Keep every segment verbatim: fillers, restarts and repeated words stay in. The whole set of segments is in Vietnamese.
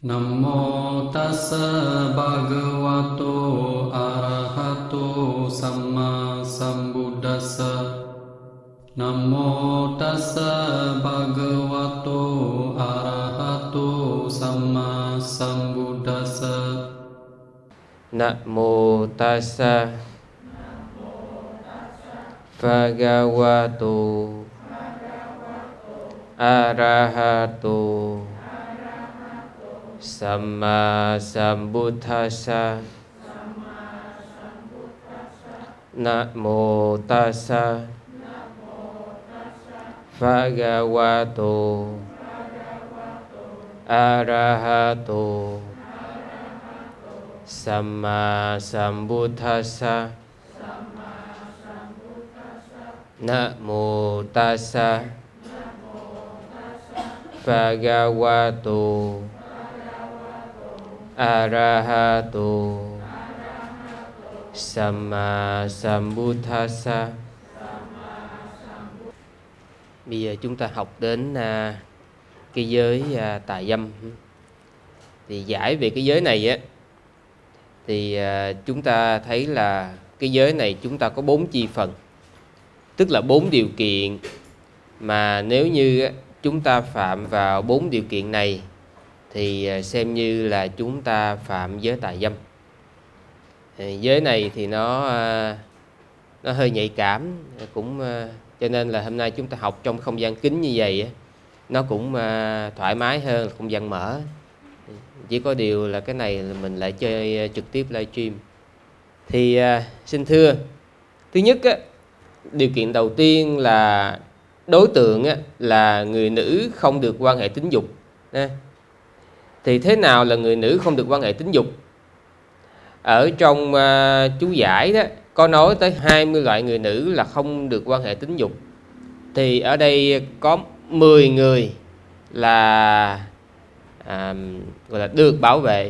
Nam mô tassa bhagavato arahato samma sambuddhassa. Nam mô tassa bhagavato arahato samma sambuddhassa. Nam mô tassa bhagavato arahato samma sambuddhassa. Nam mô tassa bhagavato arahato samma sambuddhassa. Nam mô tassa bhagavato arahato samma sambuddhassa. Bây giờ chúng ta học đến à, cái giới à, tà dâm. Thì giải về cái giới này á, thì à, chúng ta thấy là cái giới này chúng ta có bốn chi phần, tức là bốn điều kiện mà nếu như á, chúng ta phạm vào bốn điều kiện này thì à, xem như là chúng ta phạm giới tà dâm. Thì giới này thì nó à, nó hơi nhạy cảm, cũng à, cho nên là hôm nay chúng ta học trong không gian kín như vậy á, nó cũng à, thoải mái hơn không gian mở. Chỉ có điều là cái này là mình lại chơi trực tiếp livestream. Thì à, xin thưa, thứ nhất á, điều kiện đầu tiên là đối tượng á, là người nữ không được quan hệ tính dục. Nè. Thì thế nào là người nữ không được quan hệ tính dục? Ở trong uh, chú giải đó có nói tới hai mươi loại người nữ là không được quan hệ tính dục. Thì ở đây có mười người là à, gọi là được bảo vệ,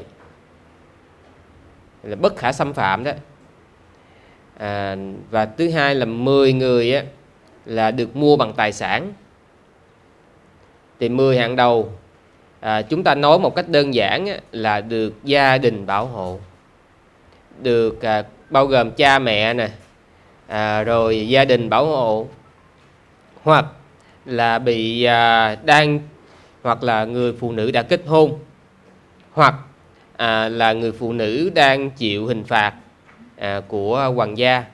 là bất khả xâm phạm đó. À, và thứ hai là mười người á, là được mua bằng tài sản. Thì mười hạng đầu à, chúng ta nói một cách đơn giản á, là được gia đình bảo hộ, được à, bao gồm cha mẹ nè, à, rồi gia đình bảo hộ, hoặc là bị à, đang hoặc là người phụ nữ đã kết hôn, hoặc à, là người phụ nữ đang chịu hình phạt à, của hoàng gia.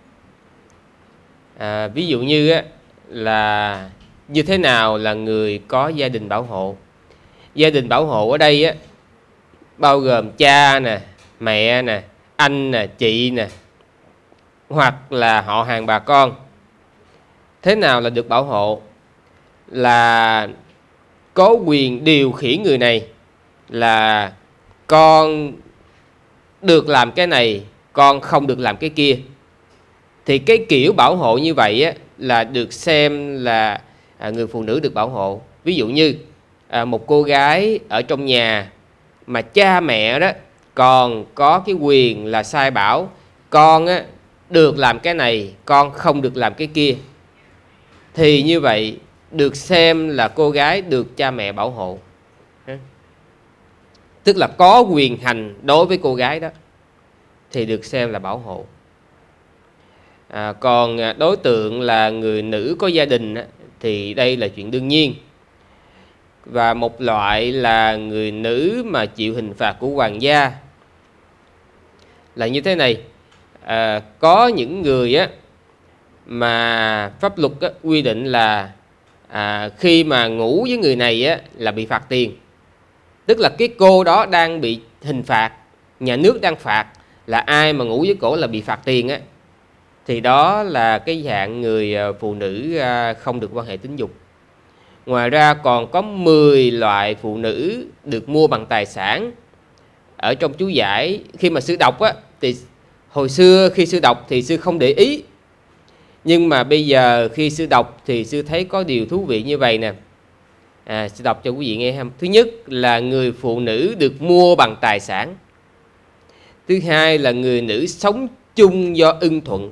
À, ví dụ như á, là như thế nào là người có gia đình bảo hộ? Gia đình bảo hộ ở đây á, bao gồm cha nè, mẹ nè, anh nè, chị nè, hoặc là họ hàng bà con. Thế nào là được bảo hộ? Là có quyền điều khiển người này, là con được làm cái này, con không được làm cái kia. Thì cái kiểu bảo hộ như vậy á, là được xem là à, người phụ nữ được bảo hộ. Ví dụ như à, một cô gái ở trong nhà mà cha mẹ đó còn có cái quyền là sai bảo con á, được làm cái này, con không được làm cái kia, thì như vậy được xem là cô gái được cha mẹ bảo hộ. Tức là có quyền hành đối với cô gái đó thì được xem là bảo hộ. À, còn đối tượng là người nữ có gia đình thì đây là chuyện đương nhiên. Và một loại là người nữ mà chịu hình phạt của hoàng gia là như thế này. À, có những người á, mà pháp luật á, quy định là à, khi mà ngủ với người này á, là bị phạt tiền. Tức là cái cô đó đang bị hình phạt, nhà nước đang phạt là ai mà ngủ với cổ là bị phạt tiền á. Thì đó là cái dạng người phụ nữ không được quan hệ tính dục. Ngoài ra còn có mười loại phụ nữ được mua bằng tài sản. Ở trong chú giải khi mà sư đọc á, thì hồi xưa khi sư đọc thì sư không để ý. Nhưng mà bây giờ khi sư đọc thì sư thấy có điều thú vị như vậy nè. À, sư đọc cho quý vị nghe ha. Thứ nhất là người phụ nữ được mua bằng tài sản. Thứ hai là người nữ sống chung do ưng thuận.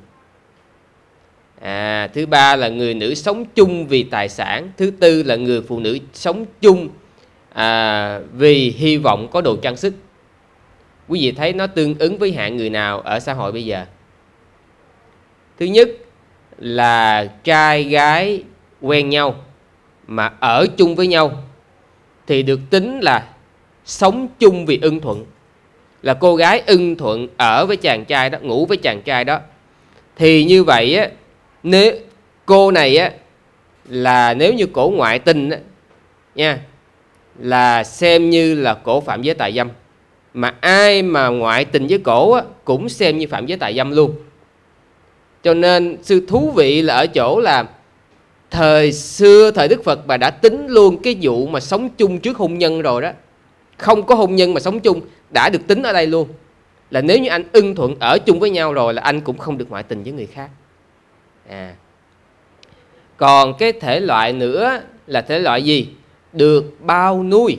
À, thứ ba là người nữ sống chung vì tài sản. Thứ tư là người phụ nữ sống chung à, vì hy vọng có đồ trang sức. Quý vị thấy nó tương ứng với hạng người nào ở xã hội bây giờ? Thứ nhất là trai gái quen nhau mà ở chung với nhau thì được tính là sống chung vì ưng thuận. Là cô gái ưng thuận ở với chàng trai đó, ngủ với chàng trai đó. Thì như vậy á, nếu cô này á là nếu như cổ ngoại tình á, nha, là xem như là cổ phạm giới tà dâm. Mà ai mà ngoại tình với cổ á, cũng xem như phạm giới tà dâm luôn. Cho nên sự thú vị là ở chỗ là thời xưa, thời Đức Phật bà đã tính luôn cái vụ mà sống chung trước hôn nhân rồi đó. Không có hôn nhân mà sống chung đã được tính ở đây luôn. Là nếu như anh ưng thuận ở chung với nhau rồi là anh cũng không được ngoại tình với người khác. À. Còn cái thể loại nữa là thể loại gì? Được bao nuôi.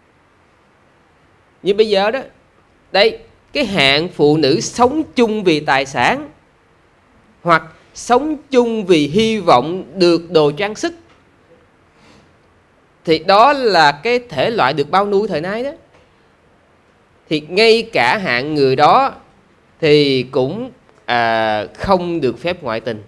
Như bây giờ đó, đây, cái hạng phụ nữ sống chung vì tài sản, hoặc sống chung vì hy vọng được đồ trang sức, thì đó là cái thể loại được bao nuôi thời nay đó. Thì ngay cả hạng người đó thì cũng à, không được phép ngoại tình.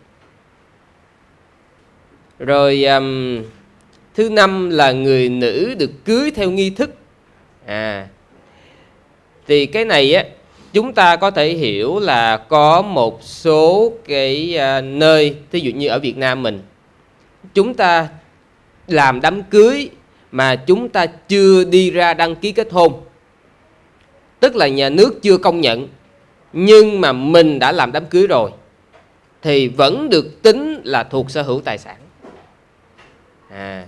Rồi um, thứ năm là người nữ được cưới theo nghi thức. À, thì cái này á, chúng ta có thể hiểu là có một số cái uh, nơi, thí dụ như ở Việt Nam mình, chúng ta làm đám cưới mà chúng ta chưa đi ra đăng ký kết hôn. Tức là nhà nước chưa công nhận, nhưng mà mình đã làm đám cưới rồi, thì vẫn được tính là thuộc sở hữu tài sản. À.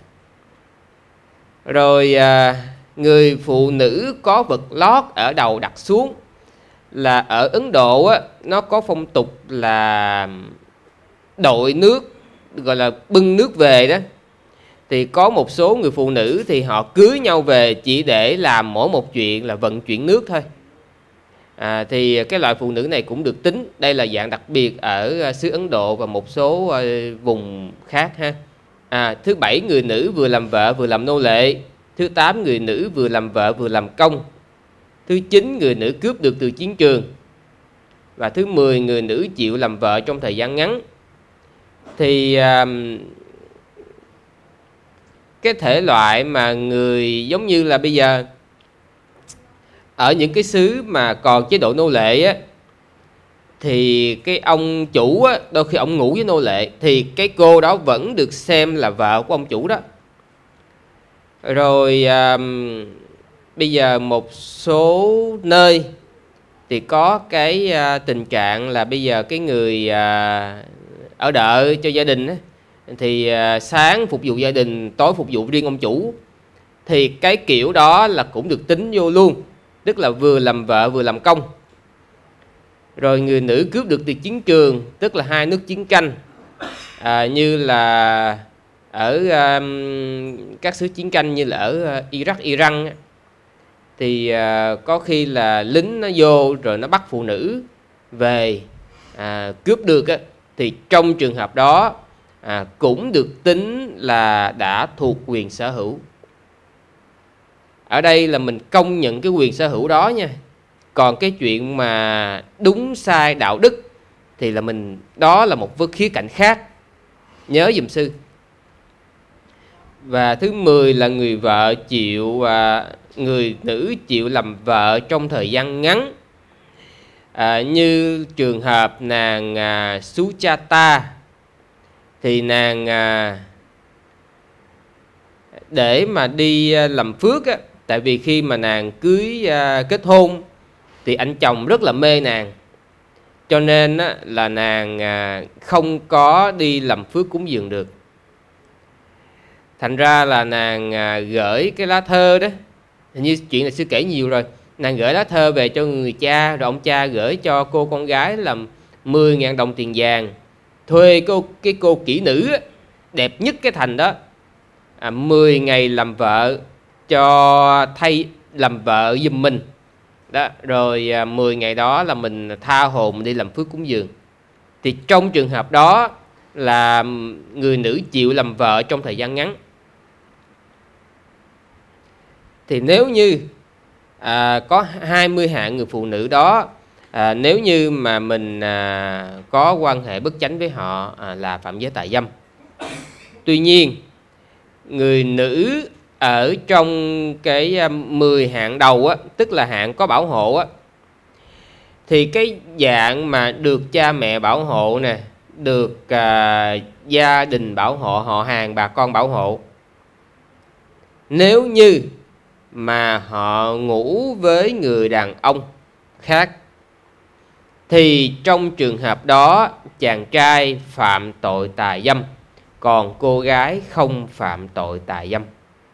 Rồi à, người phụ nữ có vật lót ở đầu đặt xuống. Là ở Ấn Độ á, nó có phong tục là đội nước, gọi là bưng nước về đó. Thì có một số người phụ nữ thì họ cưới nhau về chỉ để làm mỗi một chuyện là vận chuyển nước thôi. À, thì cái loại phụ nữ này cũng được tính. Đây là dạng đặc biệt ở xứ Ấn Độ và một số vùng khác ha. À, thứ bảy, người nữ vừa làm vợ vừa làm nô lệ. Thứ tám, người nữ vừa làm vợ vừa làm công. Thứ chín, người nữ cướp được từ chiến trường. Và thứ mười, người nữ chịu làm vợ trong thời gian ngắn. Thì à, cái thể loại mà người giống như là bây giờ ở những cái xứ mà còn chế độ nô lệ á, thì cái ông chủ á, đôi khi ông ngủ với nô lệ, thì cái cô đó vẫn được xem là vợ của ông chủ đó. Rồi à, bây giờ một số nơi thì có cái à, tình trạng là bây giờ cái người à, ở đợ cho gia đình á, thì à, sáng phục vụ gia đình, tối phục vụ riêng ông chủ. Thì cái kiểu đó là cũng được tính vô luôn. Tức là vừa làm vợ vừa làm công. Rồi người nữ cướp được từ chiến trường, tức là hai nước chiến tranh, à, như là ở um, các xứ chiến tranh như là ở uh, Iraq, Iran, thì uh, có khi là lính nó vô rồi nó bắt phụ nữ về à, cướp được á, thì trong trường hợp đó à, cũng được tính là đã thuộc quyền sở hữu. Ở đây là mình công nhận cái quyền sở hữu đó nha. Còn cái chuyện mà đúng sai đạo đức thì là mình, đó là một khía cạnh khác. Nhớ giùm sư. Và thứ mười là người vợ chịu à, người nữ chịu làm vợ trong thời gian ngắn. À, như trường hợp nàng à, Suchata, thì nàng à, để mà đi làm phước á, tại vì khi mà nàng cưới à, kết hôn thì anh chồng rất là mê nàng, cho nên á, là nàng à, không có đi làm phước cúng dường được. Thành ra là nàng à, gửi cái lá thơ đó, hình như chuyện này sư kể nhiều rồi. Nàng gửi lá thơ về cho người cha, rồi ông cha gửi cho cô con gái làm mười ngàn đồng tiền vàng, thuê cô, cái cô kỹ nữ á, đẹp nhất cái thành đó, à, mười ngày làm vợ cho thay làm vợ giùm mình đó. Rồi à, mười ngày đó là mình tha hồ mình đi làm phước cúng dường. Thì trong trường hợp đó là người nữ chịu làm vợ trong thời gian ngắn. thì nếu như à, có hai mươi hạng người phụ nữ đó, à, nếu như mà mình à, có quan hệ bất chánh với họ à, là phạm giới tà dâm. Tuy nhiên người nữ ở trong cái mười hạng đầu á, tức là hạng có bảo hộ á, thì cái dạng mà được cha mẹ bảo hộ nè, được à, gia đình bảo hộ, họ hàng bà con bảo hộ, nếu như mà họ ngủ với người đàn ông khác thì trong trường hợp đó chàng trai phạm tội tà dâm, còn cô gái không phạm tội tà dâm.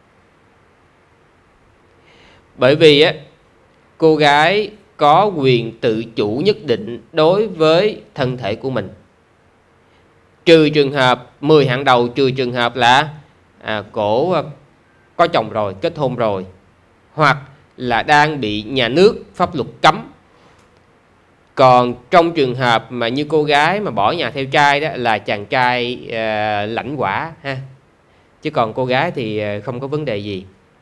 Bởi vì á, cô gái có quyền tự chủ nhất định đối với thân thể của mình. Trừ trường hợp mười hạng đầu, trừ trường hợp là à, cổ có chồng rồi, kết hôn rồi, hoặc là đang bị nhà nước pháp luật cấm. Còn trong trường hợp mà như cô gái mà bỏ nhà theo trai đó là chàng trai uh, lãnh quả ha. Chứ còn cô gái thì không có vấn đề gì.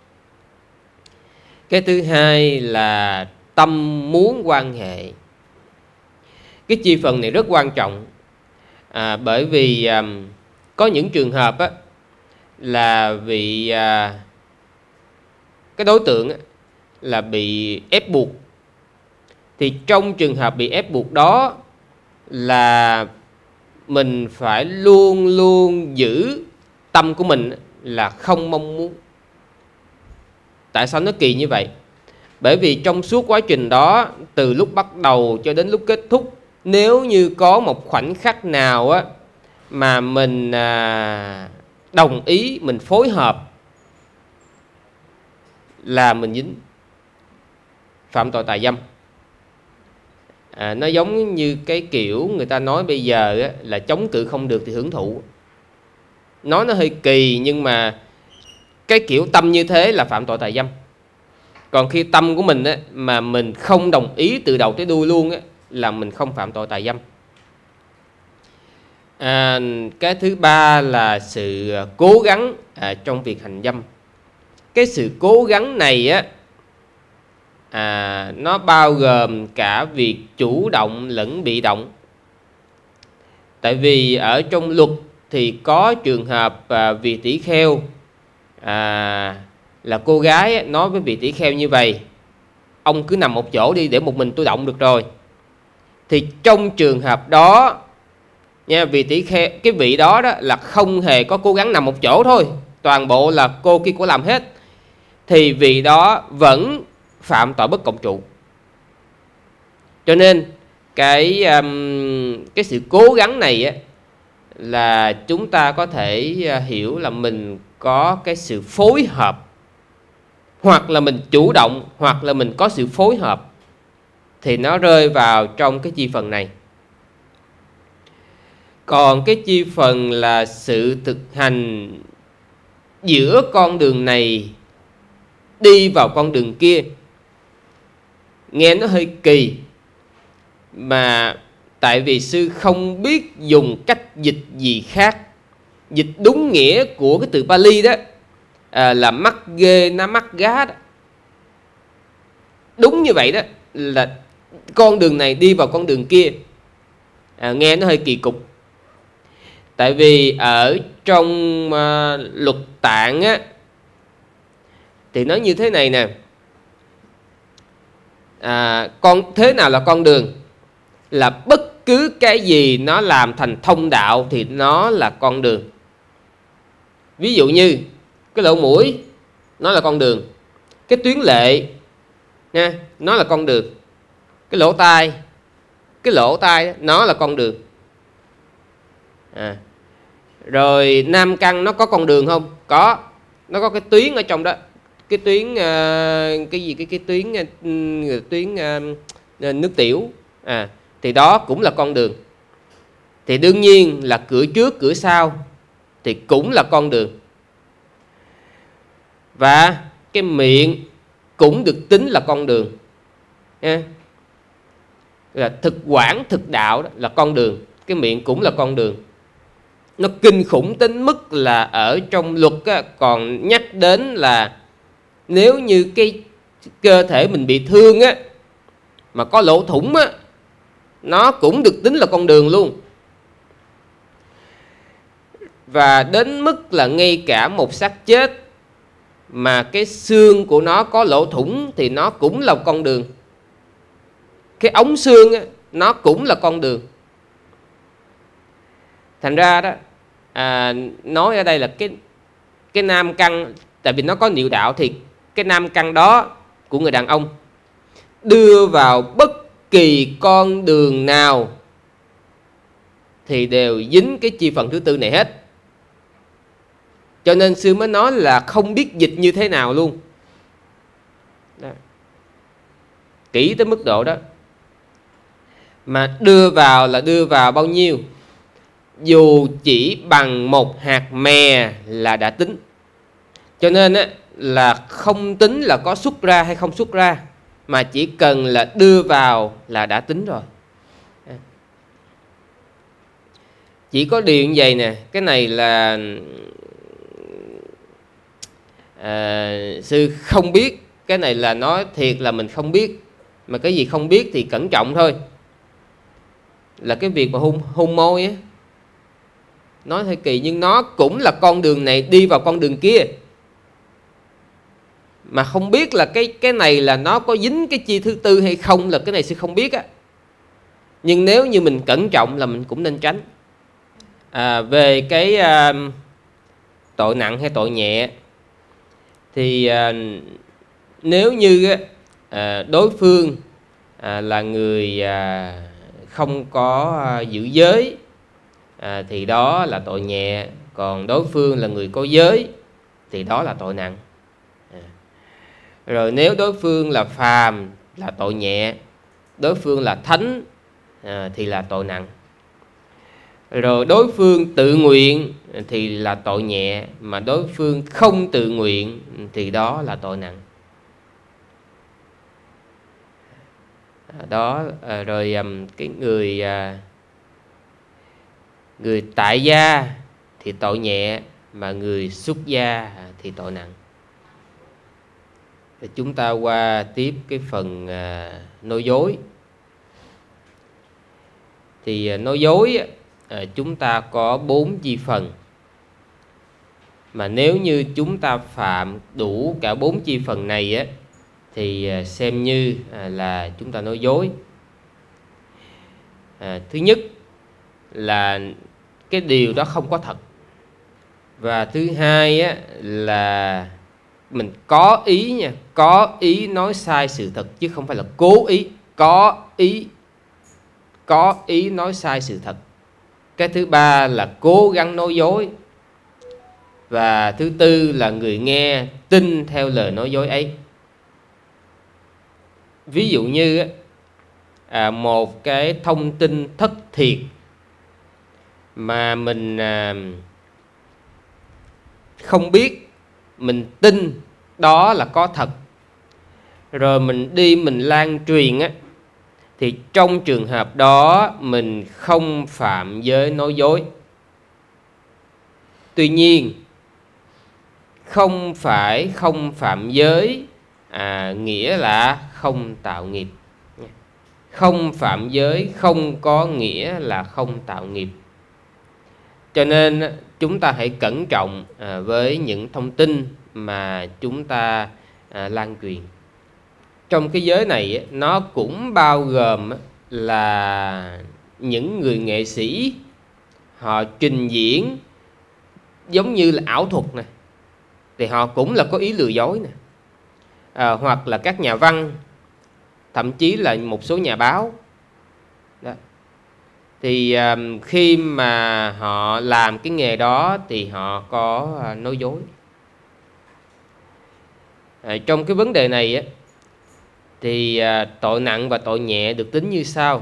Cái thứ hai là tâm muốn quan hệ. Cái chi phần này rất quan trọng, à, bởi vì um, có những trường hợp á, là vì uh, cái đối tượng á, là bị ép buộc. Thì trong trường hợp bị ép buộc đó là mình phải luôn luôn giữ tâm của mình là không mong muốn. Tại sao nó kỳ như vậy? Bởi vì trong suốt quá trình đó, từ lúc bắt đầu cho đến lúc kết thúc, nếu như có một khoảnh khắc nào á mà mình à, đồng ý, mình phối hợp là mình dính phạm tội tà dâm. À, nó giống như cái kiểu người ta nói bây giờ á, là chống cự không được thì hưởng thụ. Nói nó hơi kỳ, nhưng mà cái kiểu tâm như thế là phạm tội tà dâm. Còn khi tâm của mình á, mà mình không đồng ý từ đầu tới đuôi luôn á, là mình không phạm tội tà dâm. À, cái thứ ba là sự cố gắng à, trong việc hành dâm. Cái sự cố gắng này á, à, nó bao gồm cả việc chủ động lẫn bị động. Tại vì ở trong luật thì có trường hợp à, vị tỷ kheo à, là cô gái nói với vị tỷ kheo như vậy: ông cứ nằm một chỗ đi để một mình tôi động được rồi. Thì trong trường hợp đó nha, vị tỷ kheo, cái vị đó, đó là không hề có cố gắng nằm một chỗ thôi, toàn bộ là cô kia cô làm hết, thì vị đó vẫn phạm tội bất cộng trụ. Cho nên cái um, cái sự cố gắng này á, là chúng ta có thể hiểu là mình có cái sự phối hợp, hoặc là mình chủ động, hoặc là mình có sự phối hợp, thì nó rơi vào trong cái chi phần này. Còn cái chi phần là sự thực hành giữa con đường này đi vào con đường kia, nghe nó hơi kỳ, mà tại vì sư không biết dùng cách dịch gì khác. Dịch đúng nghĩa của cái từ Pali đó à, là mắc ghê na mắc gá đó. Đúng như vậy đó, là con đường này đi vào con đường kia. à, Nghe nó hơi kỳ cục. Tại vì ở trong uh, luật tạng á, thì nói như thế này nè: à, con thế nào là con đường? Là bất cứ cái gì nó làm thành thông đạo thì nó là con đường. Ví dụ như cái lỗ mũi, nó là con đường. Cái tuyến lệ nha, nó là con đường. Cái lỗ tai, cái lỗ tai nó là con đường. à. Rồi nam căn nó có con đường không? Có. Nó có cái tuyến ở trong đó. Cái tuyến uh, cái gì cái cái tuyến uh, tuyến uh, nước tiểu à, thì đó cũng là con đường. Thì đương nhiên là cửa trước cửa sau thì cũng là con đường. Và cái miệng cũng được tính là con đường nha. Là thực quản thực đạo đó là con đường, cái miệng cũng là con đường. Nó kinh khủng đến mức là ở trong luật á, còn nhắc đến là nếu như cái cơ thể mình bị thương á, mà có lỗ thủng á, nó cũng được tính là con đường luôn. Và đến mức là ngay cả một xác chết mà cái xương của nó có lỗ thủng thì nó cũng là con đường. Cái ống xương á, nó cũng là con đường. Thành ra đó, à, nói ở đây là cái cái nam căn, tại vì nó có niệu đạo, thì cái nam căn đó của người đàn ông đưa vào bất kỳ con đường nào thì đều dính cái chi phần thứ tư này hết. Cho nên sư mới nói là không biết dịch như thế nào luôn đó. Kỹ tới mức độ đó. Mà đưa vào là đưa vào bao nhiêu? Dù chỉ bằng một hạt mè là đã tính. Cho nên á, là không tính là có xuất ra hay không xuất ra, mà chỉ cần là đưa vào là đã tính rồi. Chỉ có điều như vậy nè, cái này là à, sư không biết. Cái này là nói thiệt là mình không biết. Mà cái gì không biết thì cẩn trọng thôi. Là cái việc mà hôn, hôn môi á, nói hơi kỳ, nhưng nó cũng là con đường này đi vào con đường kia. Mà không biết là cái cái này là nó có dính cái chi thứ tư hay không, là cái này sư không biết á. Nhưng nếu như mình cẩn trọng là mình cũng nên tránh. À, về cái à, tội nặng hay tội nhẹ thì à, nếu như à, đối phương à, là người à, không có à, giữ giới à, thì đó là tội nhẹ. Còn đối phương là người có giới thì đó là tội nặng. à. Rồi nếu đối phương là phàm là tội nhẹ, đối phương là thánh à, thì là tội nặng. Rồi đối phương tự nguyện thì là tội nhẹ, mà đối phương không tự nguyện thì đó là tội nặng. Đó, rồi cái người người tại gia thì tội nhẹ, mà người xuất gia thì tội nặng. Chúng ta qua tiếp cái phần nói dối. Thì nói dối À, chúng ta có bốn chi phần. Mà nếu như chúng ta phạm đủ cả bốn chi phần này á, thì xem như à, là chúng ta nói dối. à, Thứ nhất là cái điều đó không có thật. Và thứ hai á, là mình có ý nha, có ý nói sai sự thật, chứ không phải là cố ý. Có ý Có ý nói sai sự thật. Cái thứ ba là cố gắng nói dối. Và thứ tư là người nghe tin theo lời nói dối ấy. Ví dụ như à, một cái thông tin thất thiệt mà mình à, không biết, mình tin đó là có thật, rồi mình đi mình lan truyền á, thì trong trường hợp đó mình không phạm giới nói dối. Tuy nhiên, không phải không phạm giới à, nghĩa là không tạo nghiệp. Không phạm giới không có nghĩa là không tạo nghiệp. Cho nên chúng ta hãy cẩn trọng à, với những thông tin mà chúng ta à, lan truyền. Trong cái giới này nó cũng bao gồm là những người nghệ sĩ họ trình diễn giống như là ảo thuật này, thì họ cũng là có ý lừa dối nè. À, hoặc là các nhà văn, thậm chí là một số nhà báo đó. Thì à, khi mà họ làm cái nghề đó thì họ có à, nói dối. à, Trong cái vấn đề này á, thì à, tội nặng và tội nhẹ được tính như sau.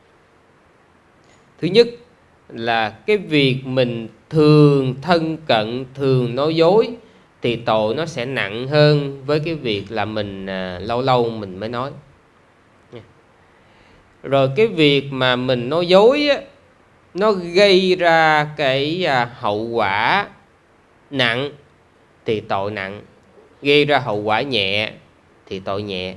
Thứ nhất là cái việc mình thường thân cận, thường nói dối thì tội nó sẽ nặng hơn với cái việc là mình à, lâu lâu mình mới nói. Rồi cái việc mà mình nói dối á, nó gây ra cái à, hậu quả nặng thì tội nặng. gây ra hậu quả nhẹ thì tội nhẹ.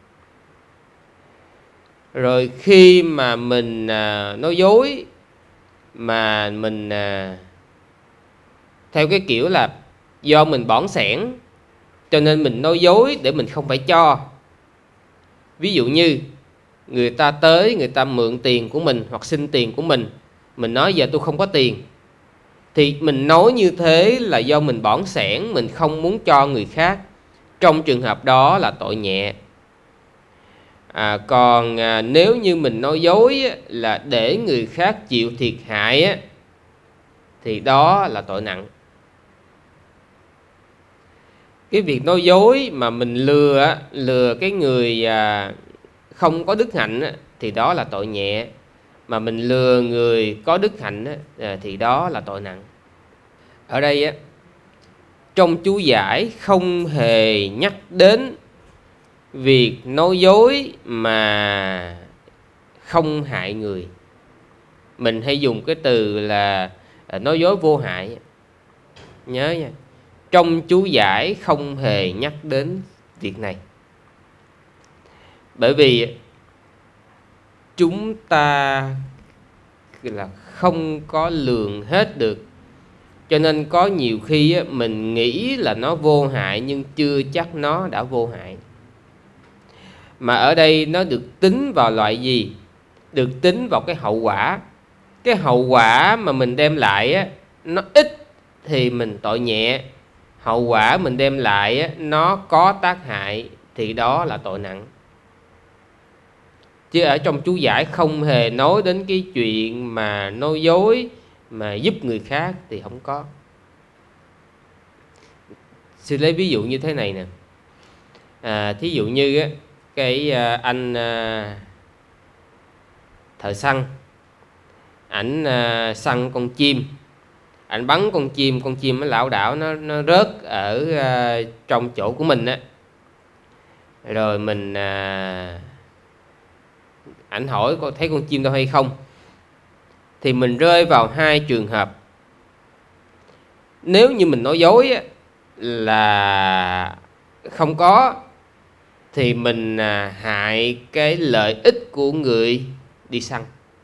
Rồi khi mà mình à, nói dối mà mình à, theo cái kiểu là do mình bỏng sẻn cho nên mình nói dối để mình không phải cho. Ví dụ như người ta tới, người ta mượn tiền của mình hoặc xin tiền của mình, mình nói giờ tôi không có tiền, thì mình nói như thế là do mình bỏng sẻn, mình không muốn cho người khác. Trong trường hợp đó là tội nhẹ. À, còn à, nếu như mình nói dối á, là để người khác chịu thiệt hại á, thì đó là tội nặng. Cái việc nói dối mà mình lừa lừa cái người à, không có đức hạnh á, thì đó là tội nhẹ. Mà mình lừa người có đức hạnh á, à, thì đó là tội nặng. Ở đây á, trong chú giải không hề nhắc đến việc nói dối mà không hại người. Mình hay dùng cái từ là nói dối vô hại. Nhớ nha, trong chú giải không hề nhắc đến việc này. Bởi vì chúng ta là không có lường hết được, cho nên có nhiều khi mình nghĩ là nó vô hại nhưng chưa chắc nó đã vô hại. Mà ở đây nó được tính vào loại gì? Được tính vào cái hậu quả. Cái hậu quả mà mình đem lại á, nó ít thì mình tội nhẹ. Hậu quả mình đem lại á, nó có tác hại thì đó là tội nặng. Chứ ở trong chú giải không hề nói đến cái chuyện mà nói dối mà giúp người khác thì không có. Sư lấy ví dụ như thế này nè. À, thí dụ như á, cái à, anh à, thợ săn, ảnh à, săn con chim, ảnh bắn con chim, con chim nó lảo đảo, nó nó rớt ở à, trong chỗ của mình á. Rồi mình à, ảnh hỏi có thấy con chim đâu hay không, thì mình rơi vào hai trường hợp. Nếu như mình nói dối á, là không có, thì mình à, hại cái lợi ích của người đi săn.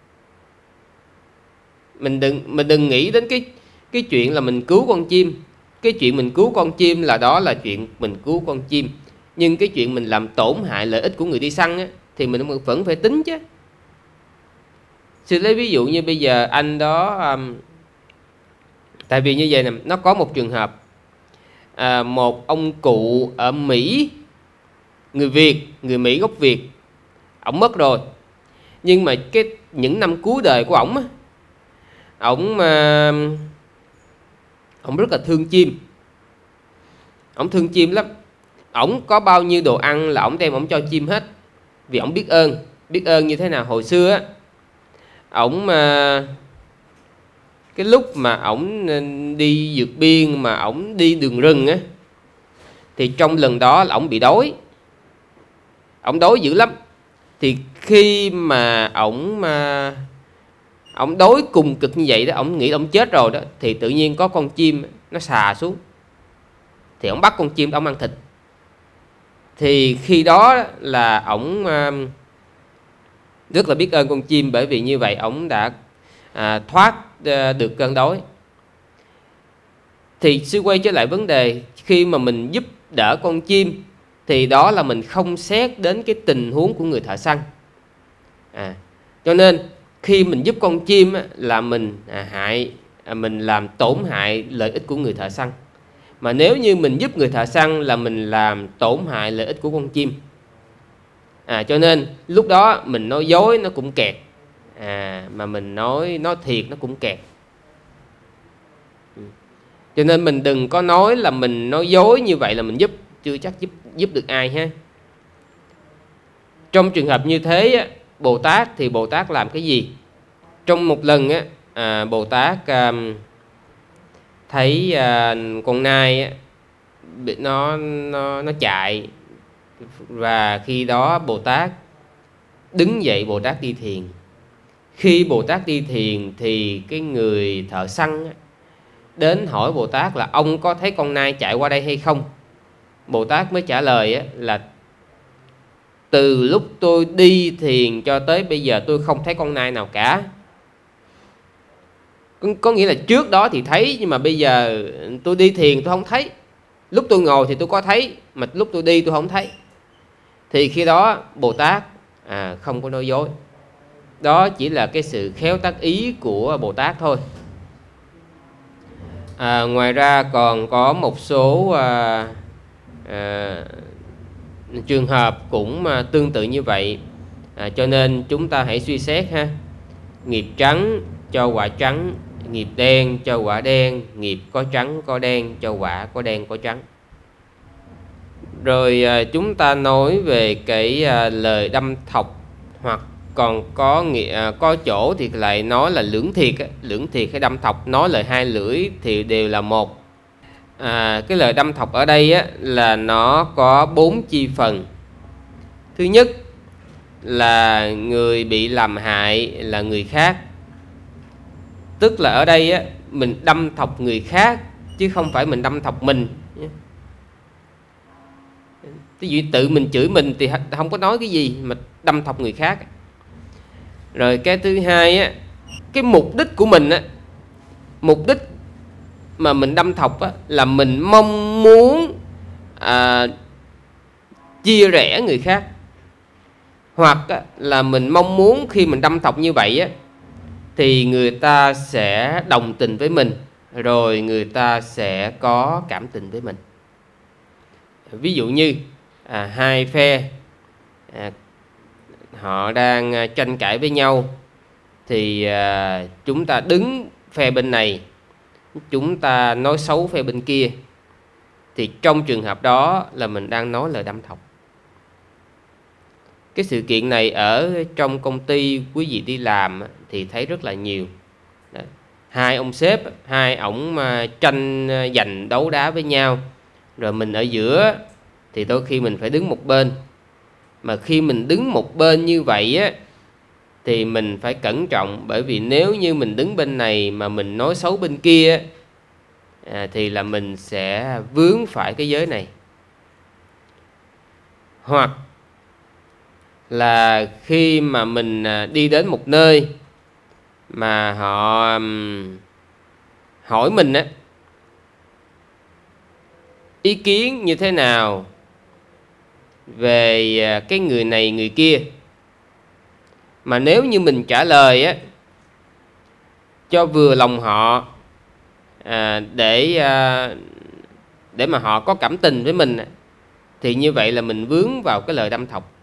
Mình đừng mình đừng nghĩ đến cái cái chuyện là mình cứu con chim. Cái chuyện mình cứu con chim là đó là chuyện mình cứu con chim. Nhưng cái chuyện mình làm tổn hại lợi ích của người đi săn á, thì mình vẫn phải tính chứ. Sư lấy ví dụ như bây giờ anh đó um, tại vì như vậy nè, nó có một trường hợp à, một ông cụ ở Mỹ, người Việt, người Mỹ gốc Việt, ổng mất rồi. Nhưng mà cái những năm cuối đời của ổng á, ổng à, ổng rất là thương chim. Ổng thương chim lắm. Ổng có bao nhiêu đồ ăn là ổng đem ổng cho chim hết. Vì ổng biết ơn. Biết ơn như thế nào? Hồi xưa á, ổng à, cái lúc mà ổng đi vượt biên, mà ổng đi đường rừng á, thì trong lần đó là ổng bị đói. Ổng đói dữ lắm. Thì khi mà ổng mà ổng đói cùng cực như vậy đó, ổng nghĩ ổng chết rồi đó, thì tự nhiên có con chim nó xà xuống, thì ổng bắt con chim ổng ăn thịt. Thì khi đó là ổng rất là biết ơn con chim, bởi vì như vậy ổng đã à, thoát à, được cơn đói. Thì sư quay trở lại vấn đề, khi mà mình giúp đỡ con chim thì đó là mình không xét đến cái tình huống của người thợ săn. À, cho nên khi mình giúp con chim á, là mình à, hại à, mình làm tổn hại lợi ích của người thợ săn. Mà nếu như mình giúp người thợ săn là mình làm tổn hại lợi ích của con chim. À, cho nên lúc đó mình nói dối nó cũng kẹt, à, mà mình nói nói thiệt nó cũng kẹt. Cho nên mình đừng có nói là mình nói dối như vậy là mình giúp, chưa chắc giúp giúp được ai ha. Trong trường hợp như thế á, Bồ Tát thì Bồ Tát làm cái gì? Trong một lần á, à, Bồ Tát à, thấy à, con nai á, nó nó nó chạy, và khi đó Bồ Tát đứng dậy, Bồ Tát đi thiền. Khi Bồ Tát đi thiền thì cái người thợ săn á, đến hỏi Bồ Tát là ông có thấy con nai chạy qua đây hay không? Bồ Tát mới trả lời á, là từ lúc tôi đi thiền cho tới bây giờ tôi không thấy con nai nào cả. Có, có nghĩa là trước đó thì thấy, nhưng mà bây giờ tôi đi thiền tôi không thấy. Lúc tôi ngồi thì tôi có thấy, mà lúc tôi đi tôi không thấy. Thì khi đó Bồ Tát à, không có nói dối. Đó chỉ là cái sự khéo tác ý của Bồ Tát thôi. À, ngoài ra còn có một số à, à, trường hợp cũng à, tương tự như vậy. à, Cho nên chúng ta hãy suy xét ha. Nghiệp trắng cho quả trắng, nghiệp đen cho quả đen, nghiệp có trắng có đen cho quả có đen có trắng. Rồi à, chúng ta nói về cái à, lời đâm thọc, hoặc còn có nghĩa à, có chỗ thì lại nói là lưỡng thiệt. Lưỡng thiệt hay đâm thọc, nói lời hai lưỡi thì đều là một. à, Cái lời đâm thọc ở đây á, là nó có bốn chi phần. Thứ nhất là người bị làm hại là người khác. Tức là ở đây á, mình đâm thọc người khác chứ không phải mình đâm thọc mình. Ví dụ tự mình chửi mình thì không có nói cái gì, mà đâm thọc người khác. Rồi cái thứ hai á, cái mục đích của mình á, mục đích mà mình đâm thọc á, là mình mong muốn à, chia rẽ người khác. Hoặc á, là mình mong muốn khi mình đâm thọc như vậy á, thì người ta sẽ đồng tình với mình, rồi người ta sẽ có cảm tình với mình. Ví dụ như à, hai phe à, họ đang à, tranh cãi với nhau, thì à, chúng ta đứng phe bên này, chúng ta nói xấu phe bên kia, thì trong trường hợp đó là mình đang nói lời đâm thọc. Cái sự kiện này ở trong công ty quý vị đi làm thì thấy rất là nhiều. Đấy. Hai ông sếp, hai ổng tranh giành đấu đá với nhau, rồi mình ở giữa thì đôi khi mình phải đứng một bên. Mà khi mình đứng một bên như vậy á, thì mình phải cẩn trọng, bởi vì nếu như mình đứng bên này mà mình nói xấu bên kia à, thì là mình sẽ vướng phải cái giới này. Hoặc là khi mà mình đi đến một nơi mà họ hỏi mình á, ý kiến như thế nào về cái người này người kia, mà nếu như mình trả lời á cho vừa lòng họ à, để à, để mà họ có cảm tình với mình, thì như vậy là mình vướng vào cái lời đâm thọc.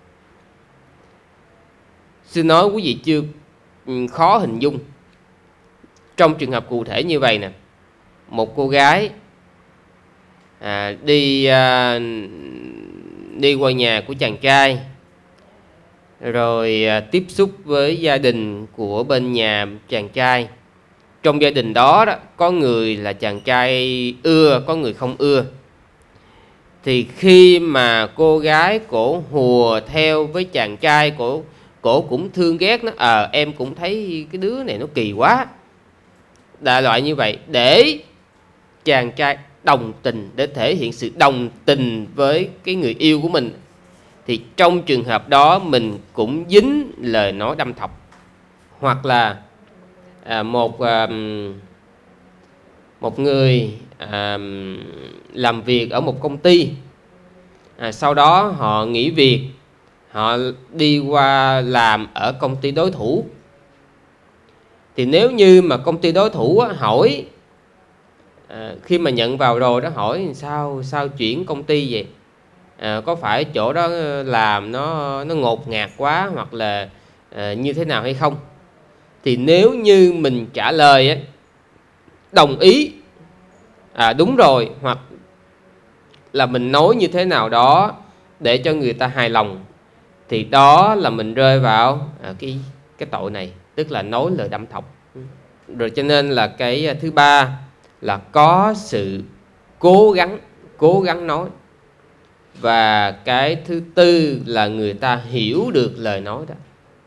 Sư nói quý vị chưa khó hình dung. Trong trường hợp cụ thể như vậy nè, một cô gái à, đi à, đi qua nhà của chàng trai, rồi à, tiếp xúc với gia đình của bên nhà chàng trai. Trong gia đình đó, đó có người là chàng trai ưa, có người không ưa. Thì khi mà cô gái cổ hùa theo với chàng trai, cổ cổ cũng thương ghét nó, ờ à, em cũng thấy cái đứa này nó kỳ quá, đại loại như vậy, để chàng trai đồng tình, để thể hiện sự đồng tình với cái người yêu của mình, thì trong trường hợp đó mình cũng dính lời nói đâm thọc. Hoặc là à, một à, một người à, làm việc ở một công ty, à, sau đó họ nghỉ việc, họ đi qua làm ở công ty đối thủ. Thì nếu như mà công ty đối thủ hỏi à, khi mà nhận vào rồi đó, hỏi sao sao chuyển công ty vậy, à, có phải chỗ đó làm nó nó ngột ngạt quá, hoặc là à, như thế nào hay không, thì nếu như mình trả lời á, đồng ý, à, đúng rồi, hoặc là mình nói như thế nào đó để cho người ta hài lòng, thì đó là mình rơi vào à, cái cái tội này, tức là nói lời đâm thọc. Rồi cho nên là cái thứ ba là có sự cố gắng cố gắng nói. Và cái thứ tư là người ta hiểu được lời nói đó.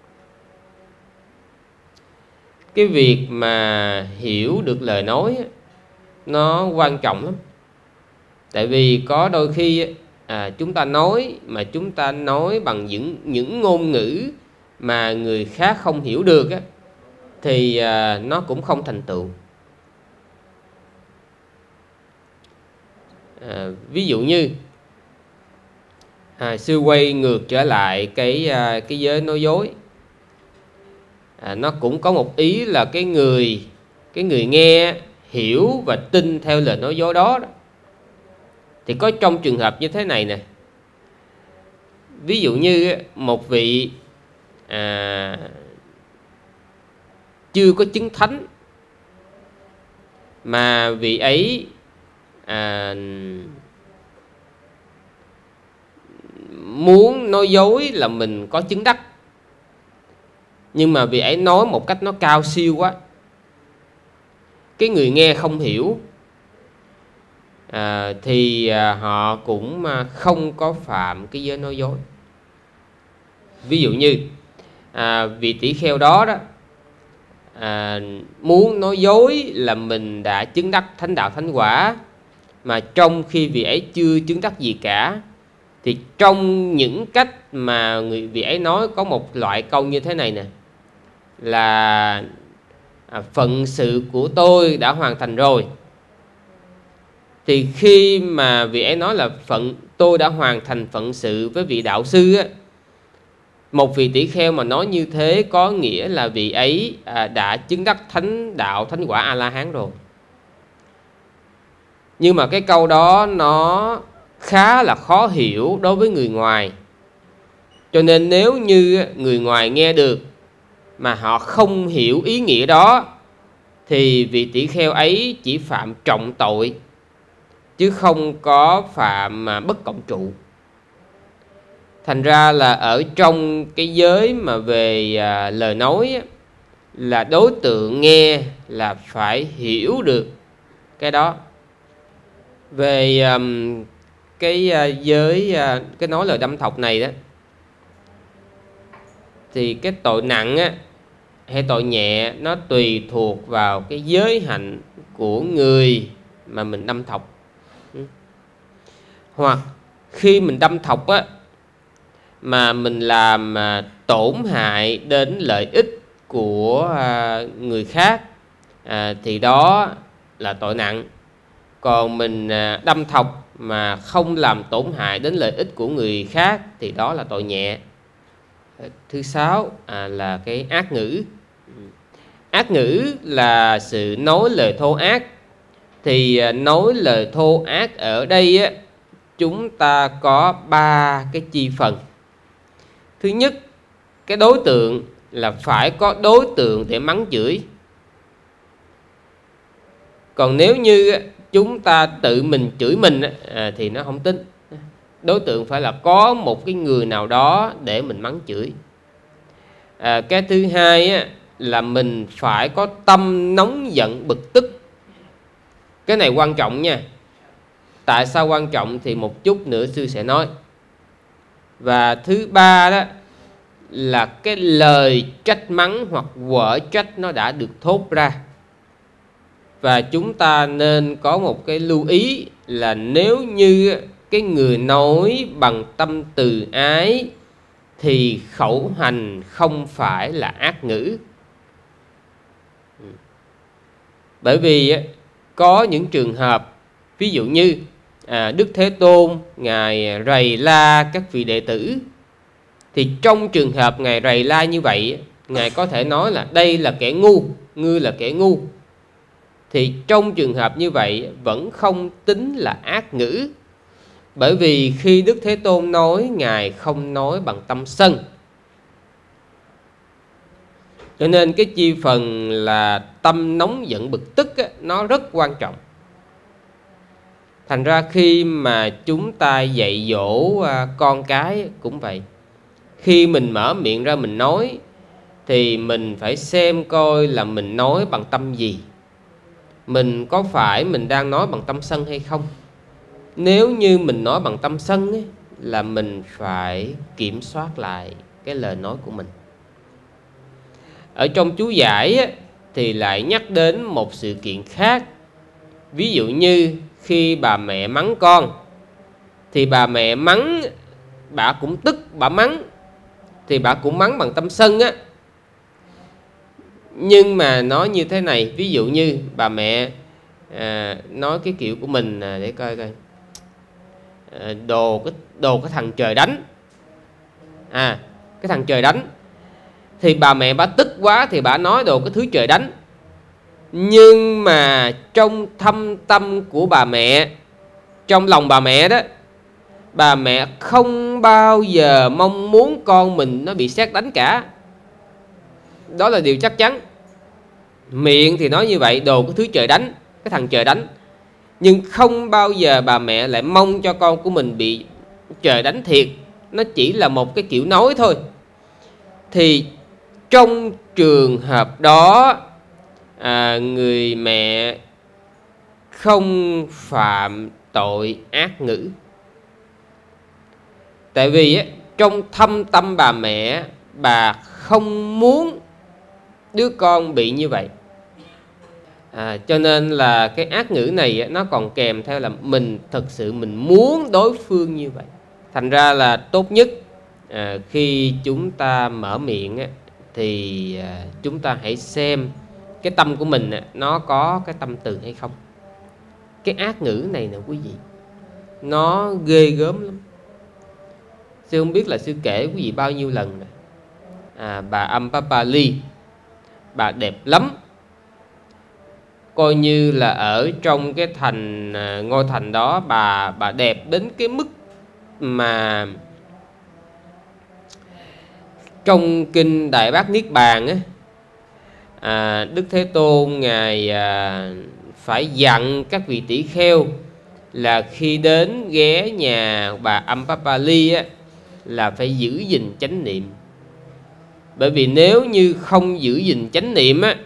Cái việc mà hiểu được lời nói nó quan trọng lắm. Tại vì có đôi khi à, chúng ta nói mà chúng ta nói bằng những những ngôn ngữ mà người khác không hiểu được á, thì à, nó cũng không thành tựu. À, ví dụ như à, sư quay ngược trở lại cái à, cái giới nói dối, à, nó cũng có một ý là cái người cái người nghe hiểu và tin theo lời nói dối đó, đó. Thì có trong trường hợp như thế này nè, ví dụ như một vị à, chưa có chứng thánh mà vị ấy à, muốn nói dối là mình có chứng đắc, nhưng mà vị ấy nói một cách nó cao siêu quá, cái người nghe không hiểu, à, thì à, họ cũng không có phạm cái giới nói dối. Ví dụ như à, vị tỷ kheo đó đó à, muốn nói dối là mình đã chứng đắc thánh đạo thánh quả, mà trong khi vị ấy chưa chứng đắc gì cả. Thì trong những cách mà người vị ấy nói có một loại câu như thế này nè, là à, phận sự của tôi đã hoàn thành rồi. Thì khi mà vị ấy nói là phận tôi đã hoàn thành phận sự với vị đạo sư á, một vị tỷ kheo mà nói như thế có nghĩa là vị ấy à, đã chứng đắc thánh đạo thánh quả A-la-hán rồi. Nhưng mà cái câu đó nó khá là khó hiểu đối với người ngoài, cho nên nếu như người ngoài nghe được mà họ không hiểu ý nghĩa đó, thì vị tỷ kheo ấy chỉ phạm trọng tội, chứ không có phạm mà bất cộng trụ. Thành ra là ở trong cái giới mà về à, lời nói á, là đối tượng nghe là phải hiểu được cái đó. Về um, cái uh, giới uh, cái nói lời đâm thọc này đó, thì cái tội nặng á, hay tội nhẹ nó tùy thuộc vào cái giới hạnh của người mà mình đâm thọc. Hoặc khi mình đâm thọc á, mà mình làm mà tổn hại đến lợi ích của à, người khác, à, thì đó là tội nặng. Còn mình à, đâm thọc mà không làm tổn hại đến lợi ích của người khác thì đó là tội nhẹ. Thứ sáu à, là cái ác ngữ. Ác ngữ là sự nói lời thô ác. Thì à, nói lời thô ác ở đây á, chúng ta có ba cái chi phần. Thứ nhất, cái đối tượng là phải có đối tượng để mắng chửi. Còn nếu như chúng ta tự mình chửi mình à, thì nó không tính. Đối tượng phải là có một cái người nào đó để mình mắng chửi. à, Cái thứ hai á, là mình phải có tâm nóng giận bực tức. Cái này quan trọng nha. Tại sao quan trọng thì một chút nữa sư sẽ nói. Và thứ ba đó là cái lời trách mắng hoặc quở trách nó đã được thốt ra. Và chúng ta nên có một cái lưu ý là nếu như cái người nói bằng tâm từ ái thì khẩu hành không phải là ác ngữ. Bởi vì có những trường hợp, ví dụ như à, Đức Thế Tôn Ngài rầy la các vị đệ tử, thì trong trường hợp Ngài rầy la như vậy, Ngài có thể nói là đây là kẻ ngu, ngươi là kẻ ngu. Thì trong trường hợp như vậy vẫn không tính là ác ngữ. Bởi vì khi Đức Thế Tôn nói, Ngài không nói bằng tâm sân. Cho nên cái chi phần là tâm nóng giận bực tức á, nó rất quan trọng. Thành ra khi mà chúng ta dạy dỗ con cái cũng vậy. Khi mình mở miệng ra mình nói thì mình phải xem coi là mình nói bằng tâm gì. Mình có phải mình đang nói bằng tâm sân hay không? Nếu như mình nói bằng tâm sân ấy, là mình phải kiểm soát lại cái lời nói của mình. Ở trong chú giải ấy, thì lại nhắc đến một sự kiện khác. Ví dụ như khi bà mẹ mắng con thì bà mẹ mắng, bà cũng tức, bà mắng thì bà cũng mắng bằng tâm sân á. Nhưng mà nói như thế này, ví dụ như bà mẹ à, nói cái kiểu của mình à, để coi coi à, đồ cái đồ cái thằng trời đánh, à cái thằng trời đánh, thì bà mẹ bà tức quá thì bà nói đồ cái thứ trời đánh. Nhưng mà trong thâm tâm của bà mẹ, trong lòng bà mẹ đó, bà mẹ không bao giờ mong muốn con mình nó bị sét đánh cả. Đó là điều chắc chắn. Miệng thì nói như vậy, đồ cái thứ trời đánh, cái thằng trời đánh, nhưng không bao giờ bà mẹ lại mong cho con của mình bị trời đánh thiệt. Nó chỉ là một cái kiểu nói thôi. Thì trong trường hợp đó à, người mẹ không phạm tội ác ngữ. Tại vì á, trong thâm tâm bà mẹ, bà không muốn đứa con bị như vậy. À, cho nên là cái ác ngữ này á, nó còn kèm theo là mình thật sự mình muốn đối phương như vậy. Thành ra là tốt nhất à, khi chúng ta mở miệng á, thì à, chúng ta hãy xem cái tâm của mình á, nó có cái tâm từ hay không. Cái ác ngữ này nè quý vị, nó ghê gớm lắm. Sư không biết là sư kể quý vị bao nhiêu lần rồi. À, bà Ampapali, bà đẹp lắm. Coi như là ở trong cái thành ngôi thành đó, bà bà đẹp đến cái mức mà trong kinh Đại Bát Niết Bàn á, à, Đức Thế Tôn ngài à, phải dặn các vị tỷ kheo là khi đến ghé nhà bà Ampapali á, là phải giữ gìn chánh niệm. Bởi vì nếu như không giữ gìn chánh niệm á,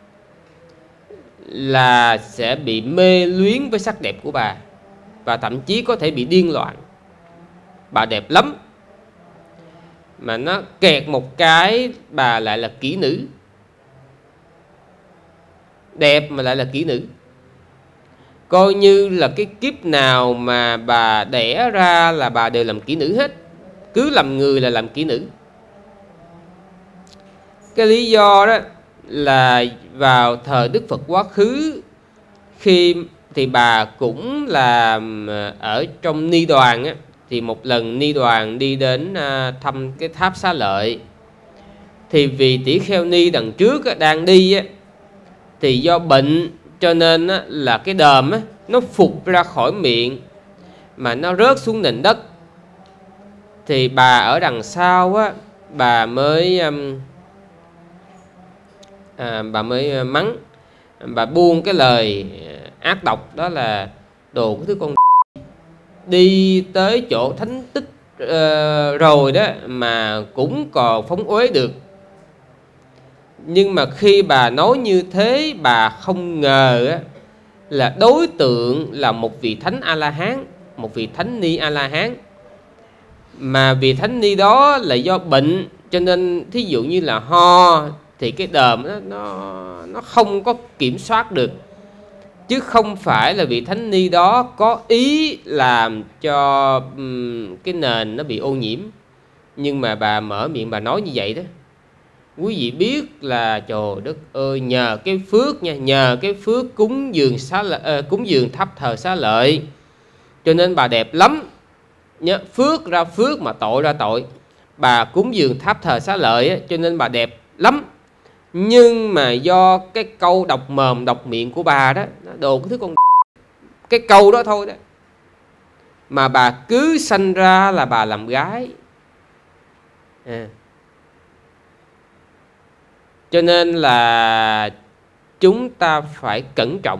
là sẽ bị mê luyến với sắc đẹp của bà, và thậm chí có thể bị điên loạn. Bà đẹp lắm, mà nó kẹt một cái, bà lại là kỹ nữ. Đẹp mà lại là kỹ nữ. Coi như là cái kiếp nào mà bà đẻ ra là bà đều làm kỹ nữ hết. Cứ làm người là làm kỹ nữ. Cái lý do đó là vào thời Đức Phật quá khứ, khi thì bà cũng là ở trong ni đoàn á, thì một lần ni đoàn đi đến thăm cái tháp Xá Lợi, thì vì tỷ kheo ni đằng trước á, đang đi á, thì do bệnh cho nên á, là cái đờm á, nó phụt ra khỏi miệng mà nó rớt xuống nền đất. Thì bà ở đằng sau á, bà mới um, à, bà mới mắng, bà buông cái lời ác độc, đó là đồ cái thứ con đi tới chỗ thánh tích uh, rồi đó mà cũng còn phóng uế được. Nhưng mà khi bà nói như thế, bà không ngờ á, là đối tượng là một vị thánh A-la-hán, một vị thánh ni A-la-hán. Mà vị thánh ni đó là do bệnh, cho nên thí dụ như là ho thì cái đờm nó, nó, nó không có kiểm soát được. Chứ không phải là vị thánh ni đó có ý làm cho um, cái nền nó bị ô nhiễm. Nhưng mà bà mở miệng bà nói như vậy đó, quý vị biết là trời đất ơi, nhờ cái phước nha, nhờ cái phước cúng dường xá lợi, uh, cúng dường tháp thờ Xá Lợi, cho nên bà đẹp lắm. Nhớ, phước ra phước mà tội ra tội. Bà cúng dường tháp thờ Xá Lợi á, cho nên bà đẹp lắm. Nhưng mà do cái câu độc mồm độc miệng của bà đó, đồ cái thứ con cái câu đó thôi đó, mà bà cứ sanh ra là bà làm gái à. Cho nên là chúng ta phải cẩn trọng.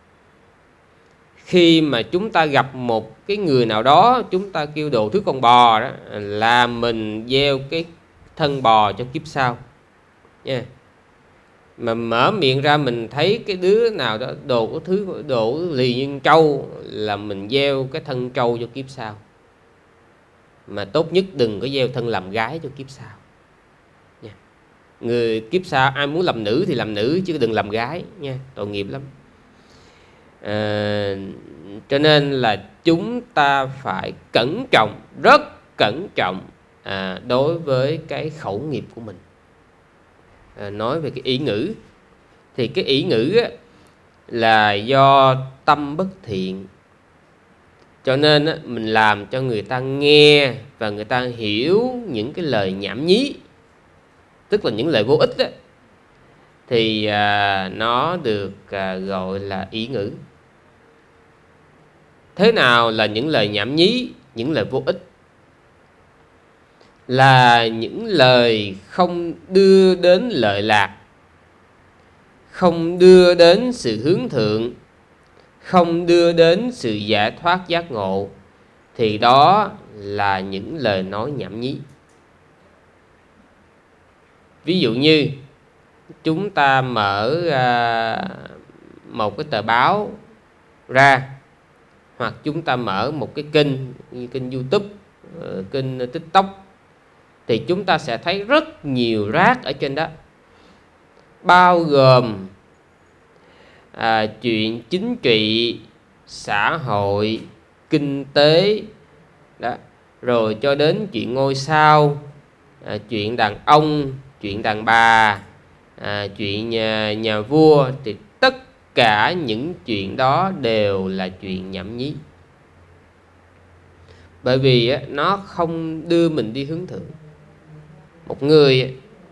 Khi mà chúng ta gặp một cái người nào đó, chúng ta kêu đồ thứ con bò đó, là mình gieo cái thân bò cho kiếp sau nha. Yeah. Mà mở miệng ra mình thấy cái đứa nào đó đồ có thứ đồ lì như trâu, là mình gieo cái thân trâu cho kiếp sau. Mà tốt nhất đừng có gieo thân làm gái cho kiếp sau nha. Người kiếp sau ai muốn làm nữ thì làm nữ, chứ đừng làm gái nha, tội nghiệp lắm. À, cho nên là chúng ta phải cẩn trọng, rất cẩn trọng à, đối với cái khẩu nghiệp của mình. À, nói về cái ý ngữ, thì cái ý ngữ á, là do tâm bất thiện, cho nên á, mình làm cho người ta nghe và người ta hiểu những cái lời nhảm nhí, tức là những lời vô ích á, thì à, nó được à, gọi là ý ngữ. Thế nào là những lời nhảm nhí, những lời vô ích? Là những lời không đưa đến lợi lạc, không đưa đến sự hướng thượng, không đưa đến sự giải thoát giác ngộ, thì đó là những lời nói nhảm nhí. Ví dụ như chúng ta mở à, một cái tờ báo ra, hoặc chúng ta mở một cái kênh như kênh YouTube, kênh TikTok, thì chúng ta sẽ thấy rất nhiều rác ở trên đó, bao gồm à, chuyện chính trị, xã hội, kinh tế đó, rồi cho đến chuyện ngôi sao, à, chuyện đàn ông, chuyện đàn bà, à, chuyện nhà, nhà vua, thì tất cả những chuyện đó đều là chuyện nhảm nhí. Bởi vì á, nó không đưa mình đi hướng thượng. Một người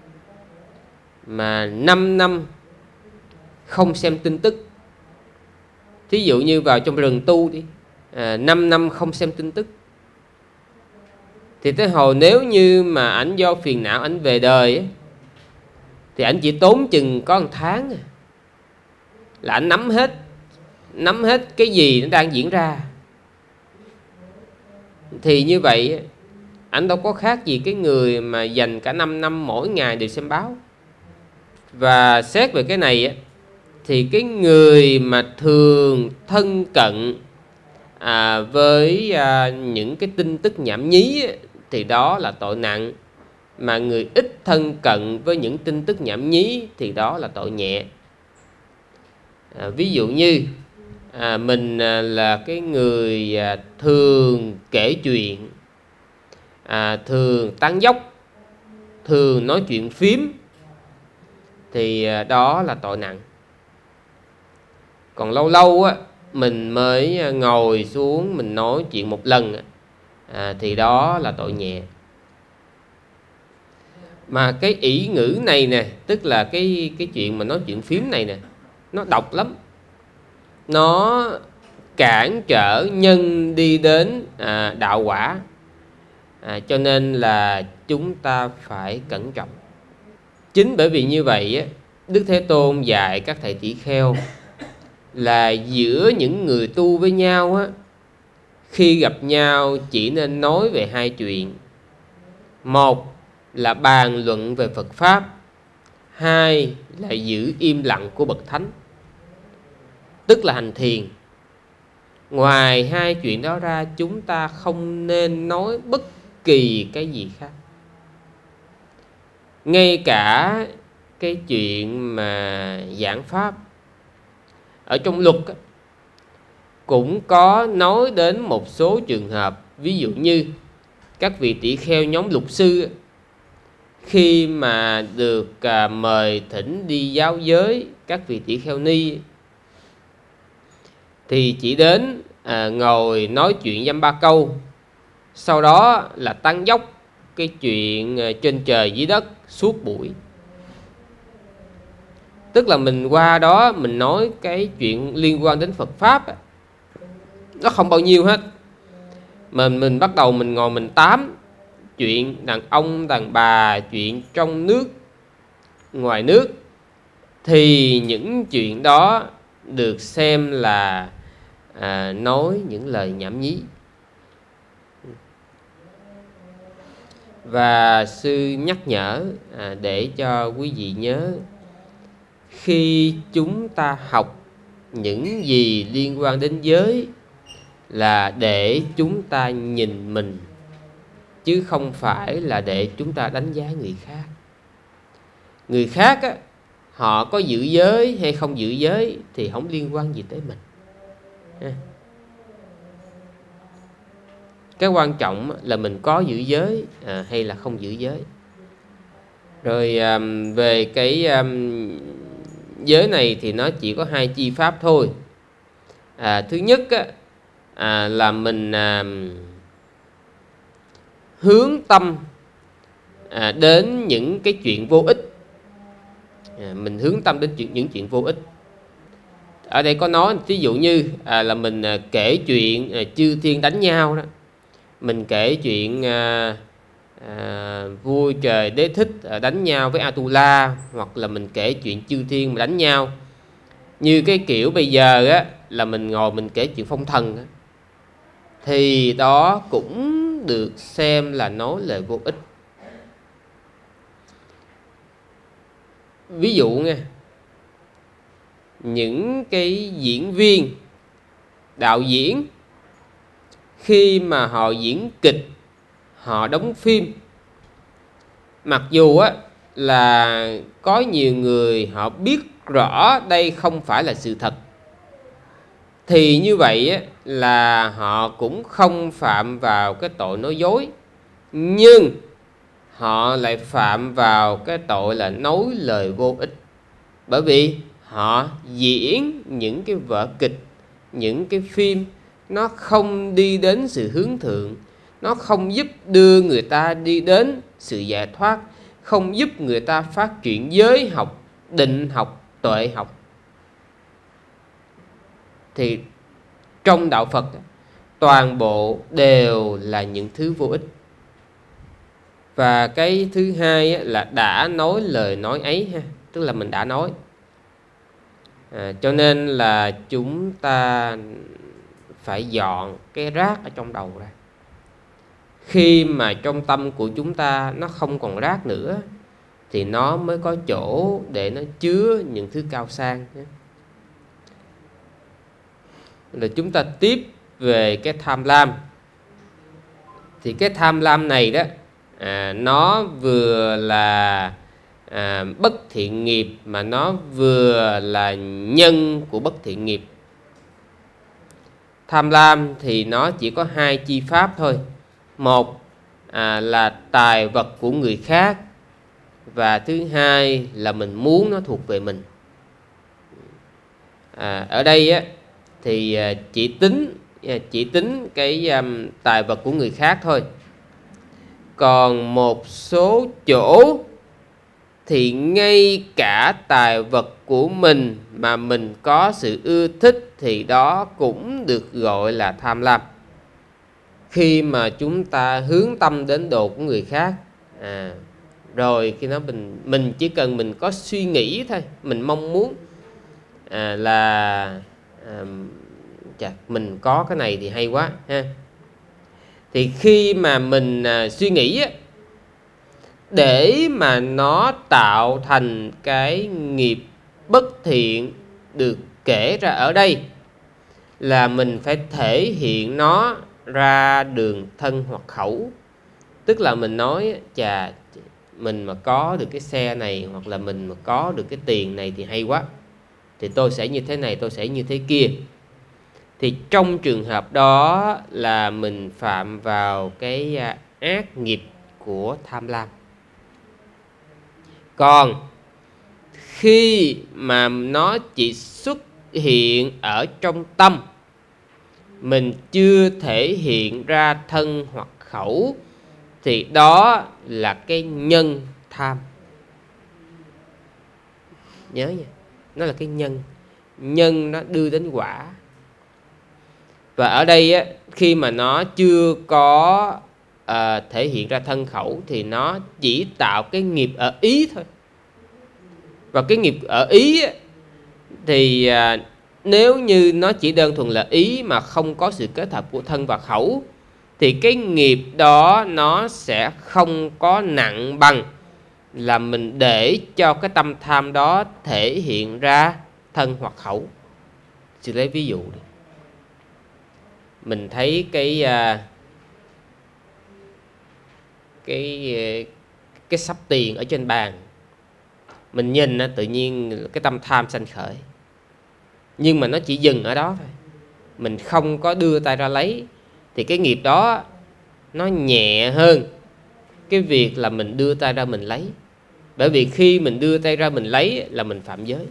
mà năm năm không xem tin tức, thí dụ như vào trong rừng tu đi, à, năm năm không xem tin tức, thì tới hồi nếu như mà ảnh do phiền não ảnh về đời ấy, thì ảnh chỉ tốn chừng có một tháng là ảnh nắm hết nắm hết cái gì nó đang diễn ra. Thì như vậy ảnh đâu có khác gì cái người mà dành cả năm năm mỗi ngày đều xem báo. Và xét về cái này thì cái người mà thường thân cận à, với à, những cái tin tức nhảm nhí thì đó là tội nặng, mà người ít thân cận với những tin tức nhảm nhí thì đó là tội nhẹ. À, ví dụ như à, mình à, là cái người à, thường kể chuyện, à, thường tán dóc, thường nói chuyện phím, thì à, đó là tội nặng. Còn lâu lâu á, mình mới ngồi xuống mình nói chuyện một lần à, thì đó là tội nhẹ. Mà cái ỷ ngữ này nè, tức là cái, cái chuyện mà nói chuyện phím này nè, nó độc lắm. Nó cản trở nhân đi đến à, đạo quả, à, cho nên là chúng ta phải cẩn trọng. Chính bởi vì như vậy á, Đức Thế Tôn dạy các thầy tỷ kheo là giữa những người tu với nhau á, khi gặp nhau chỉ nên nói về hai chuyện. Một là bàn luận về Phật Pháp, hai là giữ im lặng của bậc thánh, tức là hành thiền. Ngoài hai chuyện đó ra, chúng ta không nên nói bất kỳ cái gì khác. Ngay cả cái chuyện mà giảng Pháp ở trong luật cũng có nói đến một số trường hợp. Ví dụ như các vị tỷ kheo nhóm luật sư, khi mà được à, mời thỉnh đi giáo giới các vị tỷ kheo ni, thì chỉ đến à, ngồi nói chuyện dăm ba câu, sau đó là tăng dốc cái chuyện à, trên trời dưới đất suốt buổi. Tức là mình qua đó mình nói cái chuyện liên quan đến Phật Pháp, nó không bao nhiêu hết. Mình mình bắt đầu mình ngồi mình tám chuyện đàn ông, đàn bà, chuyện trong nước, ngoài nước, thì những chuyện đó được xem là à, nói những lời nhảm nhí. Và sư nhắc nhở à, để cho quý vị nhớ, khi chúng ta học những gì liên quan đến giới là để chúng ta nhìn mình, chứ không phải là để chúng ta đánh giá người khác. Người khác á, họ có giữ giới hay không giữ giới thì không liên quan gì tới mình. Cái quan trọng là mình có giữ giới à, hay là không giữ giới. Rồi à, về cái à, giới này thì nó chỉ có hai chi pháp thôi. À, thứ nhất á, à, là mình à, hướng tâm à, đến những cái chuyện vô ích. À, mình hướng tâm đến chuyện, những chuyện vô ích. Ở đây có nói ví dụ như à, là mình à, kể chuyện à, chư thiên đánh nhau đó, mình kể chuyện à, à, vua trời Đế Thích à, đánh nhau với Atula, hoặc là mình kể chuyện chư thiên mà đánh nhau. Như cái kiểu bây giờ á, là mình ngồi mình kể chuyện phong thần á, thì đó cũng được xem là nói lời vô ích. Ví dụ nha, những cái diễn viên, đạo diễn khi mà họ diễn kịch, họ đóng phim, mặc dù á là có nhiều người họ biết rõ đây không phải là sự thật, thì như vậy á, là họ cũng không phạm vào cái tội nói dối, nhưng họ lại phạm vào cái tội là nói lời vô ích. Bởi vì họ diễn những cái vở kịch, những cái phim nó không đi đến sự hướng thượng, nó không giúp đưa người ta đi đến sự giải thoát, không giúp người ta phát triển giới học, định học, tuệ học. Thì trong đạo Phật toàn bộ đều là những thứ vô ích. Và cái thứ hai là đã nói lời nói ấy ha, tức là mình đã nói. À, cho nên là chúng ta phải dọn cái rác ở trong đầu ra. Khi mà trong tâm của chúng ta nó không còn rác nữa, thì nó mới có chỗ để nó chứa những thứ cao sang. Rồi chúng ta tiếp về cái tham lam. Thì cái tham lam này đó, à, nó vừa là à, bất thiện nghiệp, mà nó vừa là nhân của bất thiện nghiệp. Tham lam thì nó chỉ có hai chi pháp thôi. Một à, là tài vật của người khác, và thứ hai là mình muốn nó thuộc về mình. À, ở đây á, thì chỉ tính chỉ tính cái um, tài vật của người khác thôi. Còn một số chỗ thì ngay cả tài vật của mình mà mình có sự ưa thích thì đó cũng được gọi là tham lam. Khi mà chúng ta hướng tâm đến đồ của người khác, à, rồi khi đó mình mình chỉ cần mình có suy nghĩ thôi, mình mong muốn à, là à, chà, mình có cái này thì hay quá ha. Thì khi mà mình à, suy nghĩ á, để mà nó tạo thành cái nghiệp bất thiện được kể ra ở đây, là mình phải thể hiện nó ra đường thân hoặc khẩu. Tức là mình nói chà, mình mà có được cái xe này, hoặc là mình mà có được cái tiền này thì hay quá, thì tôi sẽ như thế này, tôi sẽ như thế kia. Thì trong trường hợp đó là mình phạm vào cái ác nghiệp của tham lam. Còn khi mà nó chỉ xuất hiện ở trong tâm, mình chưa thể hiện ra thân hoặc khẩu, thì đó là cái nhân tham. Nhớ nha, nó là cái nhân. Nhân nó đưa đến quả. Và ở đây á, khi mà nó chưa có à, thể hiện ra thân khẩu, thì nó chỉ tạo cái nghiệp ở ý thôi. Và cái nghiệp ở ý á, thì à, nếu như nó chỉ đơn thuần là ý mà không có sự kết hợp của thân và khẩu, thì cái nghiệp đó nó sẽ không có nặng bằng là mình để cho cái tâm tham đó thể hiện ra thân hoặc khẩu. Chỉ lấy ví dụ đi. Mình thấy cái cái cái sắp tiền ở trên bàn, mình nhìn tự nhiên cái tâm tham sanh khởi, nhưng mà nó chỉ dừng ở đó thôi, mình không có đưa tay ra lấy, thì cái nghiệp đó nó nhẹ hơn cái việc là mình đưa tay ra mình lấy. Bởi vì khi mình đưa tay ra mình lấy là mình phạm giới.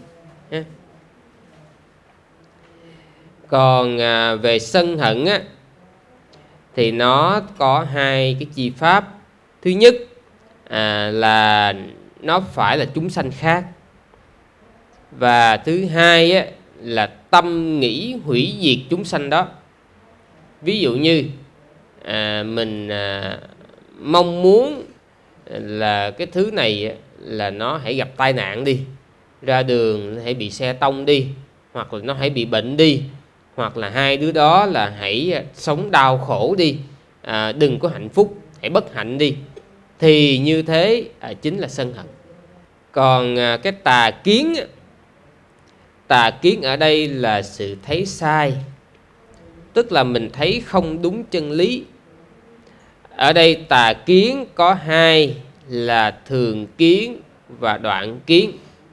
Còn à, về sân hận á, thì nó có hai cái chi pháp. Thứ nhất à, là nó phải là chúng sanh khác. Và thứ hai á, là tâm nghĩ hủy diệt chúng sanh đó. Ví dụ như à, mình à, mong muốn là cái thứ này là nó hãy gặp tai nạn đi, ra đường hãy bị xe tông đi, hoặc là nó hãy bị bệnh đi, hoặc là hai đứa đó là hãy sống đau khổ đi, à, đừng có hạnh phúc, hãy bất hạnh đi. Thì như thế à, chính là sân hận. Còn à, cái tà kiến, tà kiến ở đây là sự thấy sai, tức là mình thấy không đúng chân lý. Ở đây tà kiến có hai là thường kiến và đoạn kiến.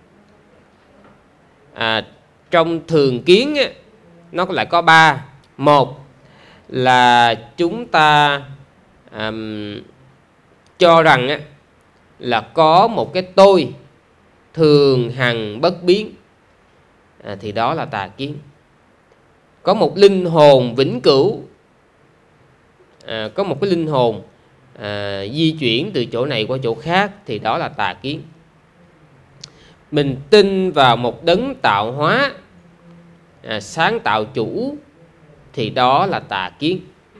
À, trong thường kiến á, nó lại có ba. Một là chúng ta um, cho rằng á, là có một cái tôi thường hằng bất biến, à, thì đó là tà kiến. Có một linh hồn vĩnh cửu, à, có một cái linh hồn à, di chuyển từ chỗ này qua chỗ khác, thì đó là tà kiến. Mình tin vào một đấng tạo hóa, à, sáng tạo chủ, thì đó là tà kiến.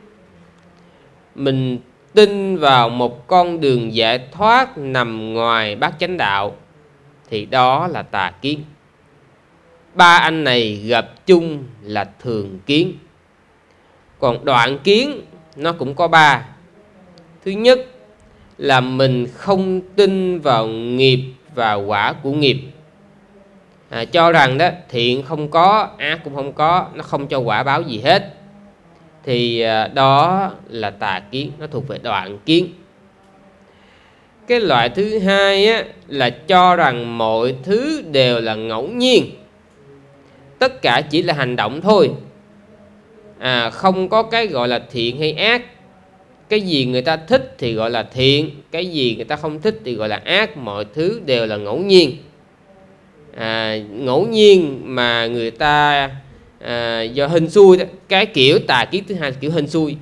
Mình tin vào một con đường giải thoát nằm ngoài bát chánh đạo, thì đó là tà kiến. Ba anh này gặp chung là thường kiến. Còn đoạn kiến nó cũng có ba. Thứ nhất là mình không tin vào nghiệp và quả của nghiệp, à, cho rằng đó thiện không có, ác cũng không có, nó không cho quả báo gì hết, thì à, đó là tà kiến, nó thuộc về đoạn kiến. Cái loại thứ hai á, là cho rằng mọi thứ đều là ngẫu nhiên, tất cả chỉ là hành động thôi, à, không có cái gọi là thiện hay ác. Cái gì người ta thích thì gọi là thiện, cái gì người ta không thích thì gọi là ác. Mọi thứ đều là ngẫu nhiên, à, ngẫu nhiên mà người ta à, do hên xui đó. Cái kiểu tà kiến thứ hai là kiểu hên xui.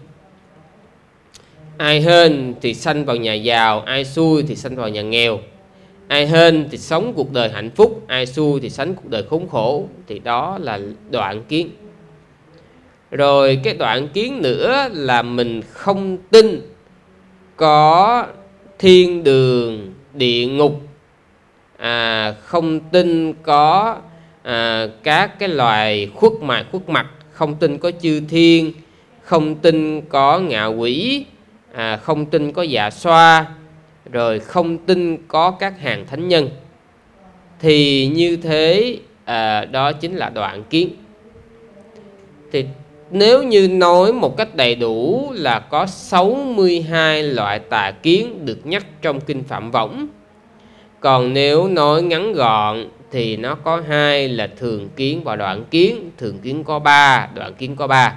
Ai hên thì sanh vào nhà giàu, ai xui thì sanh vào nhà nghèo. Ai hên thì sống cuộc đời hạnh phúc, ai xui thì sống cuộc đời khốn khổ, thì đó là đoạn kiến. Rồi cái đoạn kiến nữa là mình không tin có thiên đường, địa ngục, à, không tin có à, các cái loài khuất mặt, khuất mặt, không tin có chư thiên, không tin có ngạ quỷ, à, không tin có dạ xoa, rồi không tin có các hàng thánh nhân. Thì như thế à, đó chính là đoạn kiến. Thì nếu như nói một cách đầy đủ là có sáu mươi hai loại tà kiến được nhắc trong Kinh Phạm Võng. Còn nếu nói ngắn gọn thì nó có hai là thường kiến và đoạn kiến. Thường kiến có ba, đoạn kiến có ba.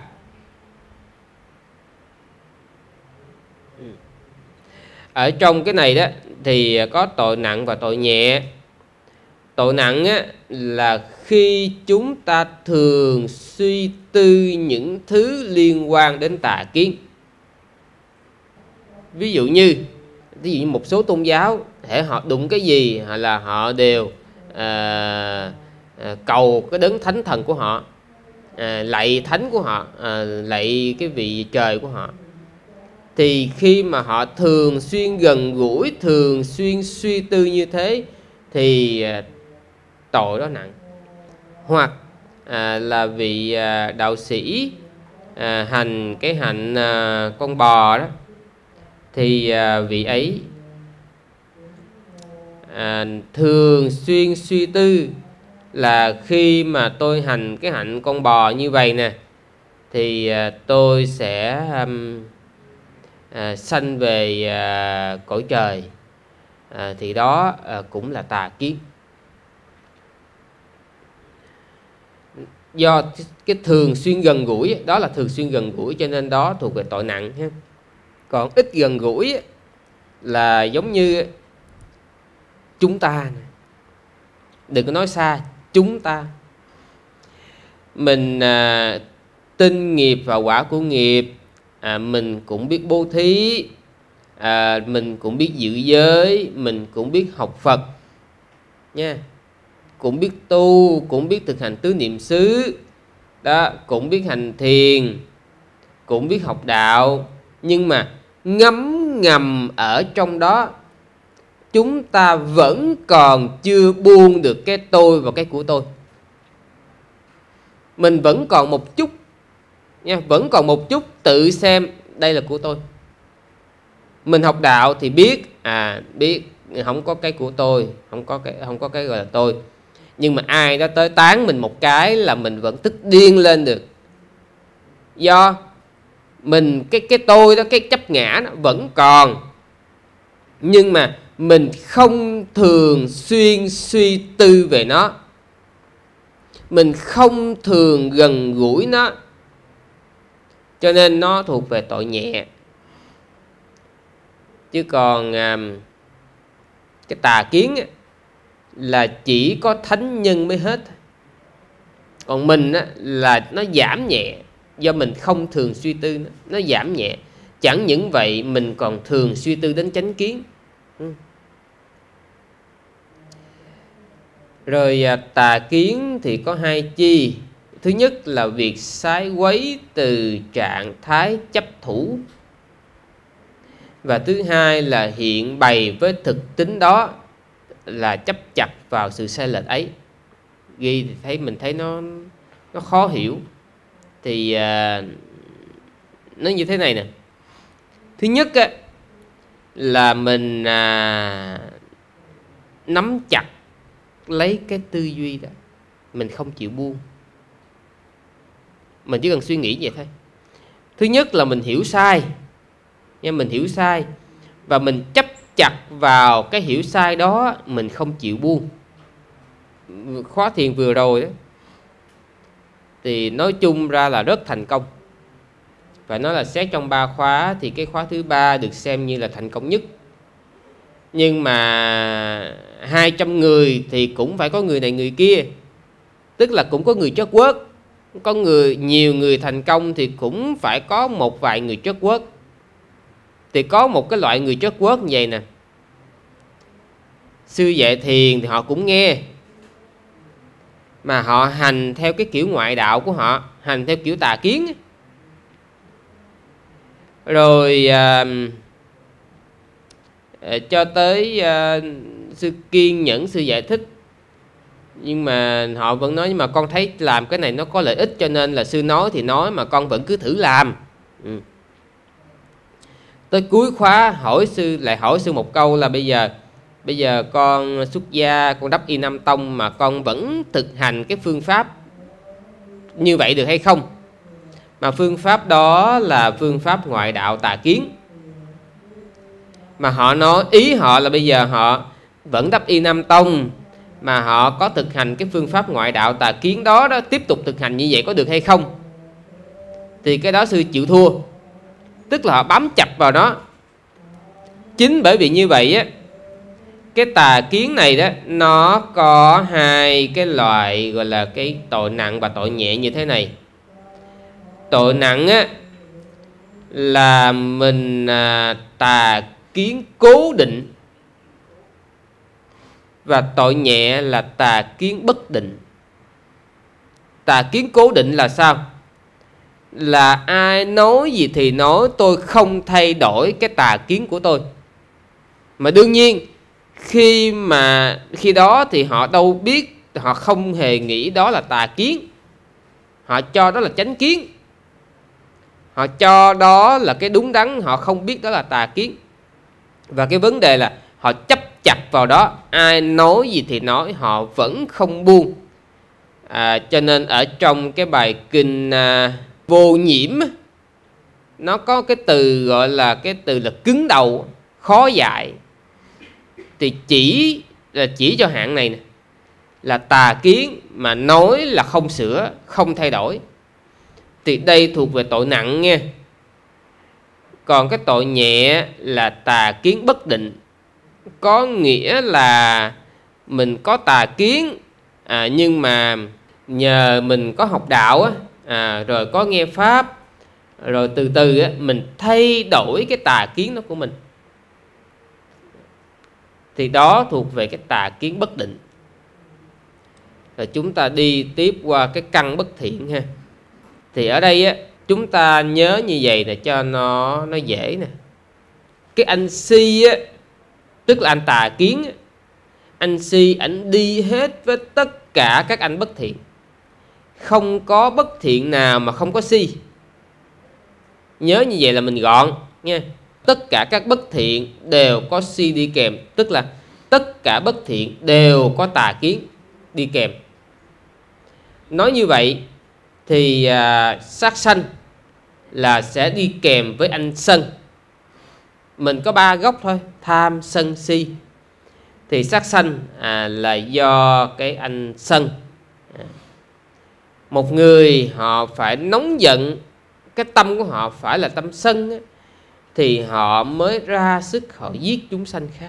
Ở trong cái này đó thì có tội nặng và tội nhẹ. Tội nặng á, là khi chúng ta thường suy tư những thứ liên quan đến tà kiến. Ví dụ như ví dụ như một số tôn giáo, thể họ đụng cái gì hoặc là họ đều à, à, cầu cái đấng thánh thần của họ, à, lạy thánh của họ, à, lạy cái vị trời của họ. Thì khi mà họ thường xuyên gần gũi, thường xuyên suy tư như thế thì à, tội đó nặng. Hoặc à, là vị à, đạo sĩ à, hành cái hạnh à, con bò đó, thì à, vị ấy à, thường xuyên suy tư là khi mà tôi hành cái hạnh con bò như vậy nè, thì à, tôi sẽ um, à, sanh về à, cõi trời, à, thì đó à, cũng là tà kiến. Do cái thường xuyên gần gũi, đó là thường xuyên gần gũi, cho nên đó thuộc về tội nặng ha. Còn ít gần gũi là giống như chúng ta, đừng có nói xa, chúng ta. Mình à, tin nghiệp và quả của nghiệp, à, mình cũng biết bố thí, à, mình cũng biết giữ giới, mình cũng biết học Phật nha, cũng biết tu, cũng biết thực hành tứ niệm xứ đó, cũng biết hành thiền, cũng biết học đạo. Nhưng mà ngấm ngầm ở trong đó, chúng ta vẫn còn chưa buông được cái tôi và cái của tôi. Mình vẫn còn một chút nha, vẫn còn một chút tự xem đây là của tôi. Mình học đạo thì biết, à biết không có cái của tôi, không có cái không có cái gọi là tôi. Nhưng mà ai đó tới tán mình một cái là mình vẫn tức điên lên được. Do mình cái cái tôi đó, cái chấp ngã nó vẫn còn, nhưng mà mình không thường xuyên suy tư về nó, mình không thường gần gũi nó, cho nên nó thuộc về tội nhẹ. Chứ còn à, cái tà kiến á, là chỉ có thánh nhân mới hết. Còn mình á, là nó giảm nhẹ, do mình không thường suy tư nó, nó giảm nhẹ. Chẳng những vậy, mình còn thường suy tư đến chánh kiến. ừ. Rồi à, tà kiến thì có hai chi. Thứ nhất là việc sái quấy từ trạng thái chấp thủ, và thứ hai là hiện bày với thực tính đó, là chấp chặt vào sự sai lệch ấy. Ghi thì thấy mình thấy nó nó khó hiểu. Thì à, nó như thế này nè. Thứ nhất á, là mình à, nắm chặt lấy cái tư duy đó, mình không chịu buông. Mình chỉ cần suy nghĩ vậy thôi. Thứ nhất là mình hiểu sai nha, mình hiểu sai và mình chấp chặt vào cái hiểu sai đó, mình không chịu buông. Khóa thiền vừa rồi đó thì nói chung ra là rất thành công. Và nói là xét trong ba khóa thì cái khóa thứ ba được xem như là thành công nhất. Nhưng mà hai trăm người thì cũng phải có người này người kia. Tức là cũng có người chất quớt. Có người, nhiều người thành công thì cũng phải có một vài người chất quớt. Thì có một cái loại người chất quớt như vậy nè. Sư dạy thiền thì họ cũng nghe, mà họ hành theo cái kiểu ngoại đạo của họ, hành theo kiểu tà kiến. Rồi à, cho tới à, sư kiên nhẫn, sư giải thích. Nhưng mà họ vẫn nói, nhưng mà con thấy làm cái này nó có lợi ích, cho nên là sư nói thì nói, mà con vẫn cứ thử làm. ừ. Tới cuối khóa hỏi sư, lại hỏi sư một câu là bây giờ Bây giờ con xuất gia, con đắp y Nam Tông, mà con vẫn thực hành cái phương pháp như vậy được hay không? Mà phương pháp đó là phương pháp ngoại đạo tà kiến. Mà họ nói, ý họ là bây giờ họ vẫn đắp y Nam Tông, mà họ có thực hành cái phương pháp ngoại đạo tà kiến đó, đó tiếp tục thực hành như vậy có được hay không? Thì cái đó sư chịu thua. Tức là họ bám chặt vào đó. Chính bởi vì như vậy á, cái tà kiến này đó, nó có hai cái loại gọi là cái tội nặng và tội nhẹ như thế này. Tội nặng á, là mình à, tà kiến cố định. Và tội nhẹ là tà kiến bất định. Tà kiến cố định là sao? Là ai nói gì thì nói, tôi không thay đổi cái tà kiến của tôi. Mà đương nhiên Khi mà khi đó thì họ đâu biết, họ không hề nghĩ đó là tà kiến. Họ cho đó là chánh kiến. Họ cho đó là cái đúng đắn, họ không biết đó là tà kiến. Và cái vấn đề là họ chấp chặt vào đó, ai nói gì thì nói, họ vẫn không buông. à, Cho nên ở trong cái bài kinh à, Vô Nhiễm, nó có cái từ gọi là cái từ là cứng đầu, khó dạy. Thì chỉ là chỉ cho hạng này nè, là tà kiến mà nói là không sửa, không thay đổi. Thì đây thuộc về tội nặng nha. Còn cái tội nhẹ là tà kiến bất định, có nghĩa là mình có tà kiến, à, nhưng mà nhờ mình có học đạo á, à, rồi có nghe pháp, rồi từ từ á, mình thay đổi cái tà kiến đó của mình, thì đó thuộc về cái tà kiến bất định. Rồi chúng ta đi tiếp qua cái căn bất thiện ha. Thì ở đây á, chúng ta nhớ như vậy để cho nó nó dễ nè. Cái anh si á, tức là anh tà kiến á, anh si ảnh đi hết với tất cả các anh bất thiện. Không có bất thiện nào mà không có si. Nhớ như vậy là mình gọn nha. Tất cả các bất thiện đều có si đi kèm, tức là tất cả bất thiện đều có tà kiến đi kèm. Nói như vậy thì à, sát sanh là sẽ đi kèm với anh sân. Mình có ba gốc thôi, tham, sân, si. Thì sát sanh à, là do cái anh sân. Một người họ phải nóng giận, cái tâm của họ phải là tâm sân á, thì họ mới ra sức họ giết chúng sanh khác.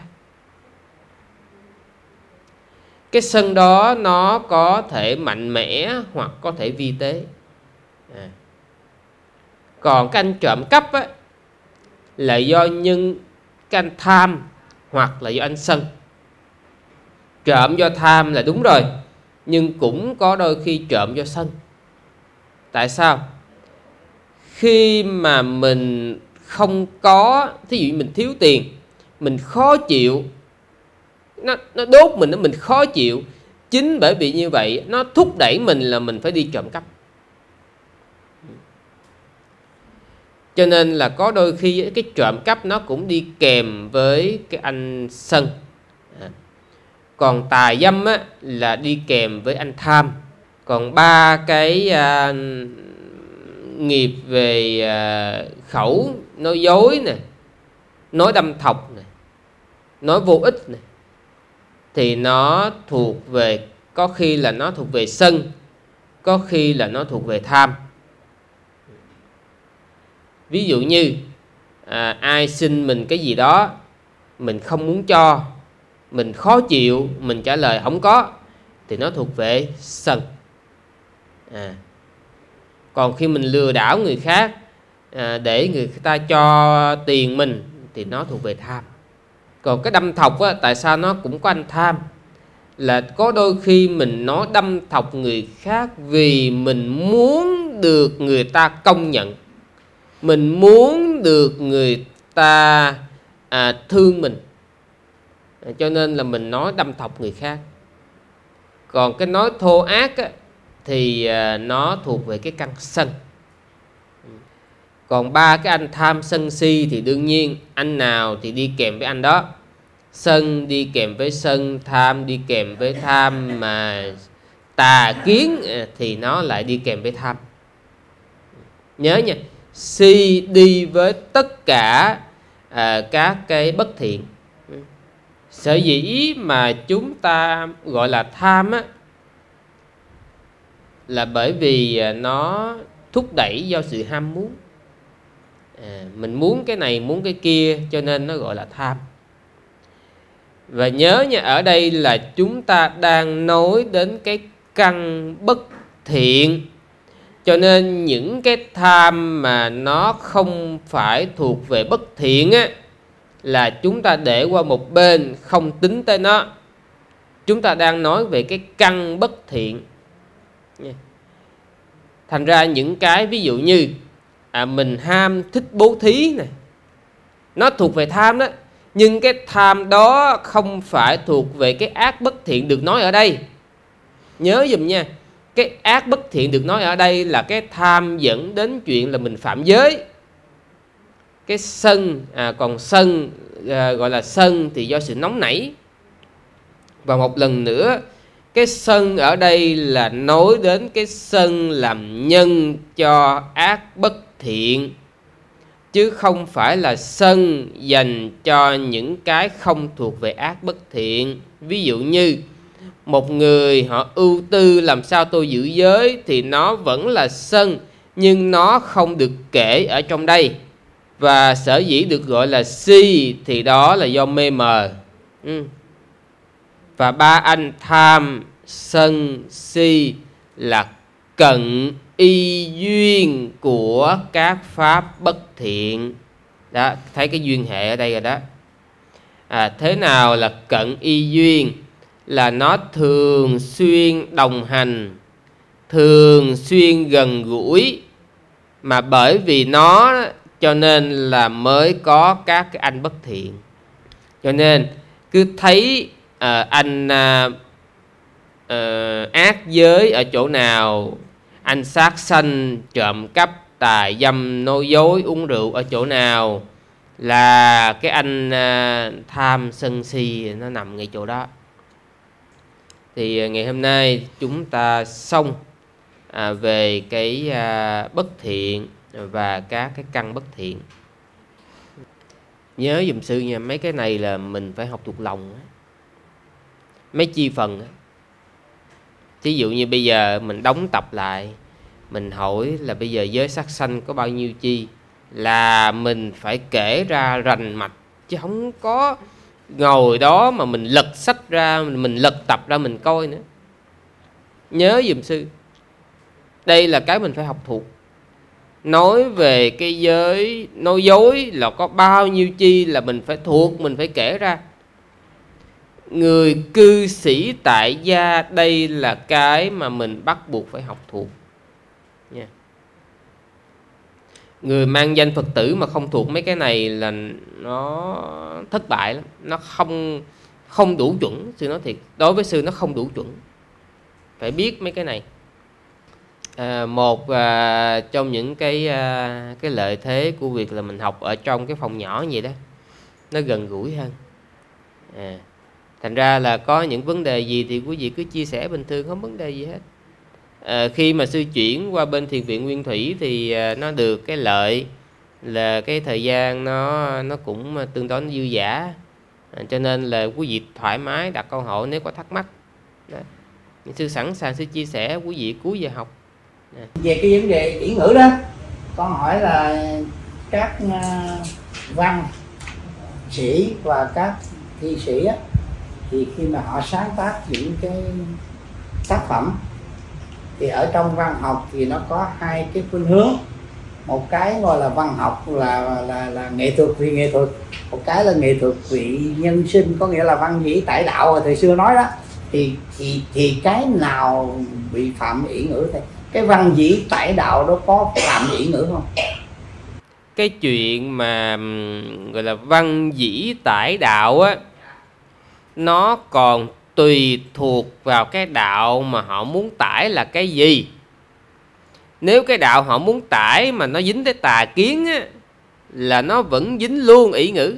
Cái sân đó nó có thể mạnh mẽ hoặc có thể vi tế. À. Còn cái anh trộm cắp á, là do nhân cái anh tham hoặc là do anh sân. Trộm do tham là đúng rồi, nhưng cũng có đôi khi trộm do sân. Tại sao? Khi mà mình không có, thí dụ mình thiếu tiền, mình khó chịu, nó, nó đốt mình, mình khó chịu. Chính bởi vì như vậy nó thúc đẩy mình là mình phải đi trộm cắp. Cho nên là có đôi khi cái trộm cắp nó cũng đi kèm với cái anh sân. Còn tà dâm á, là đi kèm với anh tham. Còn ba cái à, nghiệp về à, khẩu, nói dối nè, nói đâm thọc nè, nói vô ích nè, thì nó thuộc về, có khi là nó thuộc về sân, có khi là nó thuộc về tham. Ví dụ như à, ai xin mình cái gì đó mình không muốn cho, mình khó chịu, mình trả lời không có, thì nó thuộc về sân. À. Còn khi mình lừa đảo người khác à, để người ta cho tiền mình, thì nó thuộc về tham. Còn cái đâm thọc á, tại sao nó cũng có anh tham? Là có đôi khi mình nói đâm thọc người khác vì mình muốn được người ta công nhận, mình muốn được người ta à, thương mình, à, cho nên là mình nói đâm thọc người khác. Còn cái nói thô ác á, thì à, nó thuộc về cái căn sân. Còn ba cái anh tham, sân, si thì đương nhiên anh nào thì đi kèm với anh đó. Sân đi kèm với sân, tham đi kèm với tham, mà tà kiến thì nó lại đi kèm với tham. Nhớ nha, si đi với tất cả à, các cái bất thiện. Sở dĩ mà chúng ta gọi là tham á, là bởi vì nó thúc đẩy do sự ham muốn. À, mình muốn cái này, muốn cái kia, cho nên nó gọi là tham. Và nhớ nha, ở đây là chúng ta đang nói đến cái căn bất thiện. Cho nên những cái tham mà nó không phải thuộc về bất thiện á, là chúng ta để qua một bên, không tính tới nó. Chúng ta đang nói về cái căn bất thiện. Thành ra những cái ví dụ như à, mình ham thích bố thí này, nó thuộc về tham đó. Nhưng cái tham đó không phải thuộc về cái ác bất thiện được nói ở đây. Nhớ dùm nha, cái ác bất thiện được nói ở đây là cái tham dẫn đến chuyện là mình phạm giới. Cái sân, à, còn sân à, gọi là sân thì do sự nóng nảy. Và một lần nữa, cái sân ở đây là nói đến cái sân làm nhân cho ác bất thiện, chứ không phải là sân dành cho những cái không thuộc về ác bất thiện. Ví dụ như một người họ ưu tư làm sao tôi giữ giới, thì nó vẫn là sân, nhưng nó không được kể ở trong đây. Và sở dĩ được gọi là si thì đó là do mê mờ. Ừ. Và ba anh tham, sân, si là cận y duyên của các pháp bất thiện. Đó, thấy cái duyên hệ ở đây rồi đó. À, thế nào là cận y duyên? Là nó thường xuyên đồng hành, thường xuyên gần gũi, mà bởi vì nó cho nên là mới có các cái anh bất thiện. Cho nên cứ thấy à, anh à, à, ác giới ở chỗ nào, anh sát sanh, trộm cắp, tà dâm, nói dối, uống rượu ở chỗ nào, là cái anh à, tham sân si nó nằm ngay chỗ đó. Thì ngày hôm nay chúng ta xong à, về cái à, bất thiện và các cái căn bất thiện. Nhớ dùm sư nha, mấy cái này là mình phải học thuộc lòng. Mấy chi phần. Thí dụ như bây giờ mình đóng tập lại, mình hỏi là bây giờ giới sát sanh có bao nhiêu chi, là mình phải kể ra rành mạch, chứ không có ngồi đó mà mình lật sách ra, mình lật tập ra mình coi nữa. Nhớ dùm sư, đây là cái mình phải học thuộc. Nói về cái giới nói dối là có bao nhiêu chi là mình phải thuộc, mình phải kể ra. Người cư sĩ tại gia, đây là cái mà mình bắt buộc phải học thuộc nha. Người mang danh Phật tử mà không thuộc mấy cái này là nó thất bại lắm. Nó không không đủ chuẩn. Sư nói thiệt, đối với sư nó không đủ chuẩn. Phải biết mấy cái này. À, một à, trong những cái à, cái lợi thế của việc là mình học ở trong cái phòng nhỏ như vậy đó, nó gần gũi hơn. À, thành ra là có những vấn đề gì thì quý vị cứ chia sẻ bình thường, không vấn đề gì hết. À, khi mà sư chuyển qua bên thiền viện Nguyên Thủy thì à, nó được cái lợi là cái thời gian nó nó cũng tương đối dư dả, à, cho nên là quý vị thoải mái đặt câu hỏi nếu có thắc mắc. Đó. Sư sẵn sàng sư chia sẻ quý vị cuối giờ học. À. Về cái vấn đề kỹ ngữ đó, con hỏi là các uh, văn sĩ và các thi sĩ á, thì khi mà họ sáng tác những cái tác phẩm thì ở trong văn học thì nó có hai cái phương hướng. Một cái gọi là văn học là là là, là nghệ thuật vì nghệ thuật, một cái là nghệ thuật vì nhân sinh, có nghĩa là văn dĩ tải đạo rồi thời xưa nói đó. Thì thì thì cái nào bị phạm ỷ ngữ thôi? Cái văn dĩ tải đạo đó có phạm ỷ ngữ không? Cái chuyện mà gọi là văn dĩ tải đạo á, nó còn tùy thuộc vào cái đạo mà họ muốn tải là cái gì. Nếu cái đạo họ muốn tải mà nó dính tới tà kiến á, là nó vẫn dính luôn ỷ ngữ.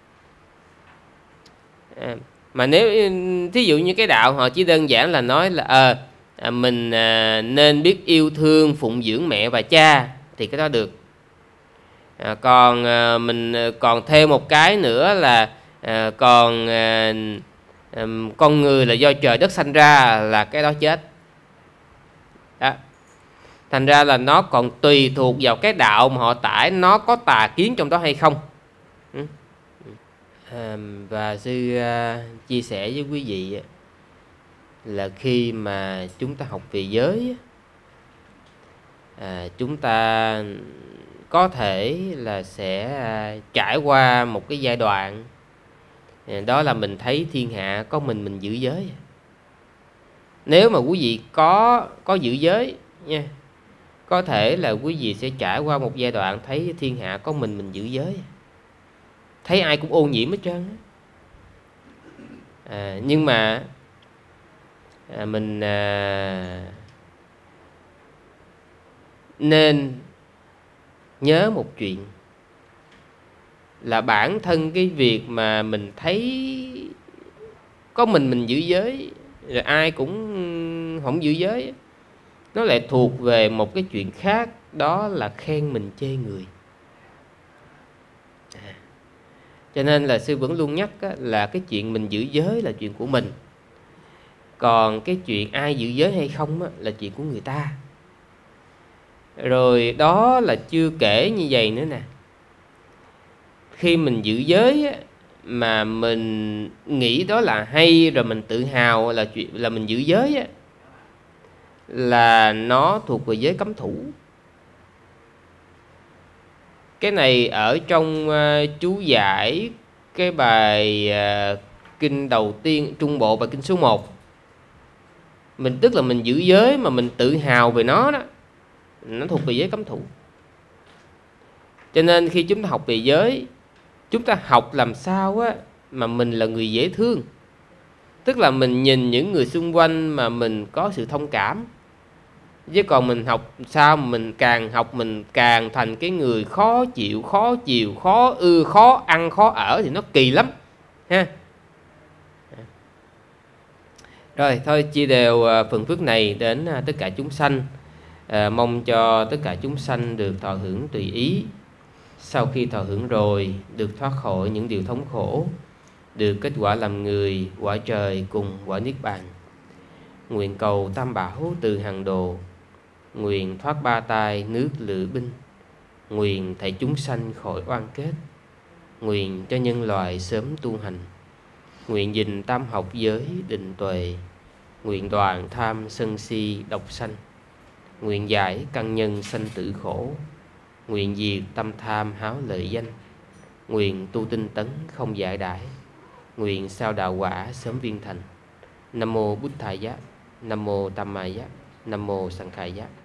À, mà nếu thí dụ như cái đạo họ chỉ đơn giản là nói là à, à, mình à, nên biết yêu thương phụng dưỡng mẹ và cha thì cái đó được. À, còn à, mình còn thêm một cái nữa là à, còn à, à, con người là do trời đất sanh ra, là cái đó chết. Đó. Thành ra là nó còn tùy thuộc vào cái đạo mà họ tải, nó có tà kiến trong đó hay không. Ừ. À, và sư à, chia sẻ với quý vị là khi mà chúng ta học về giới, à, chúng ta có thể là sẽ à, trải qua một cái giai đoạn, à, đó là mình thấy thiên hạ có mình mình giữ giới. Nếu mà quý vị có có giữ giới nha, có thể là quý vị sẽ trải qua một giai đoạn thấy thiên hạ có mình mình giữ giới, thấy ai cũng ô nhiễm hết trơn. À, nhưng mà à, mình à, nên nhớ một chuyện là bản thân cái việc mà mình thấy có mình mình giữ giới rồi ai cũng không giữ giới, nó lại thuộc về một cái chuyện khác, đó là khen mình chê người. À, cho nên là sư vẫn luôn nhắc á, là cái chuyện mình giữ giới là chuyện của mình, còn cái chuyện ai giữ giới hay không á, là chuyện của người ta. Rồi đó là chưa kể như vậy nữa nè, khi mình giữ giới á, mà mình nghĩ đó là hay rồi mình tự hào là chuyện là mình giữ giới á, là nó thuộc về giới cấm thủ. Cái này ở trong uh, chú giải cái bài uh, kinh đầu tiên trung bộ, bài kinh số một. Mình tức là mình giữ giới mà mình tự hào về nó đó, nó thuộc về giới cấm thủ. Cho nên khi chúng ta học về giới, chúng ta học làm sao á mà mình là người dễ thương. Tức là mình nhìn những người xung quanh mà mình có sự thông cảm. Chứ còn mình học sao mà mình càng học mình càng thành cái người khó chịu, khó chịu, khó ưa, khó ăn, khó ở thì nó kỳ lắm ha. Rồi thôi chia đều phần phước này đến tất cả chúng sanh, à, mong cho tất cả chúng sanh được thọ hưởng tùy ý. Sau khi thọ hưởng rồi, được thoát khỏi những điều thống khổ, được kết quả làm người, quả trời cùng quả niết bàn. Nguyện cầu tam bảo từ hàng đồ, nguyện thoát ba tai nước lửa binh, nguyện thảy chúng sanh khỏi oan kết, nguyện cho nhân loại sớm tu hành, nguyện gìn tam học giới định tuệ, nguyện đoạn tham sân si độc sanh, nguyện giải căn nhân sanh tử khổ, nguyện diệt tâm tham háo lợi danh, nguyện tu tinh tấn không giải đãi, nguyện sao đạo quả sớm viên thành. Nam mô Bụt Thầy Giá, Nam mô Tam Ma Giá, Nam mô Sanh Khai Giá.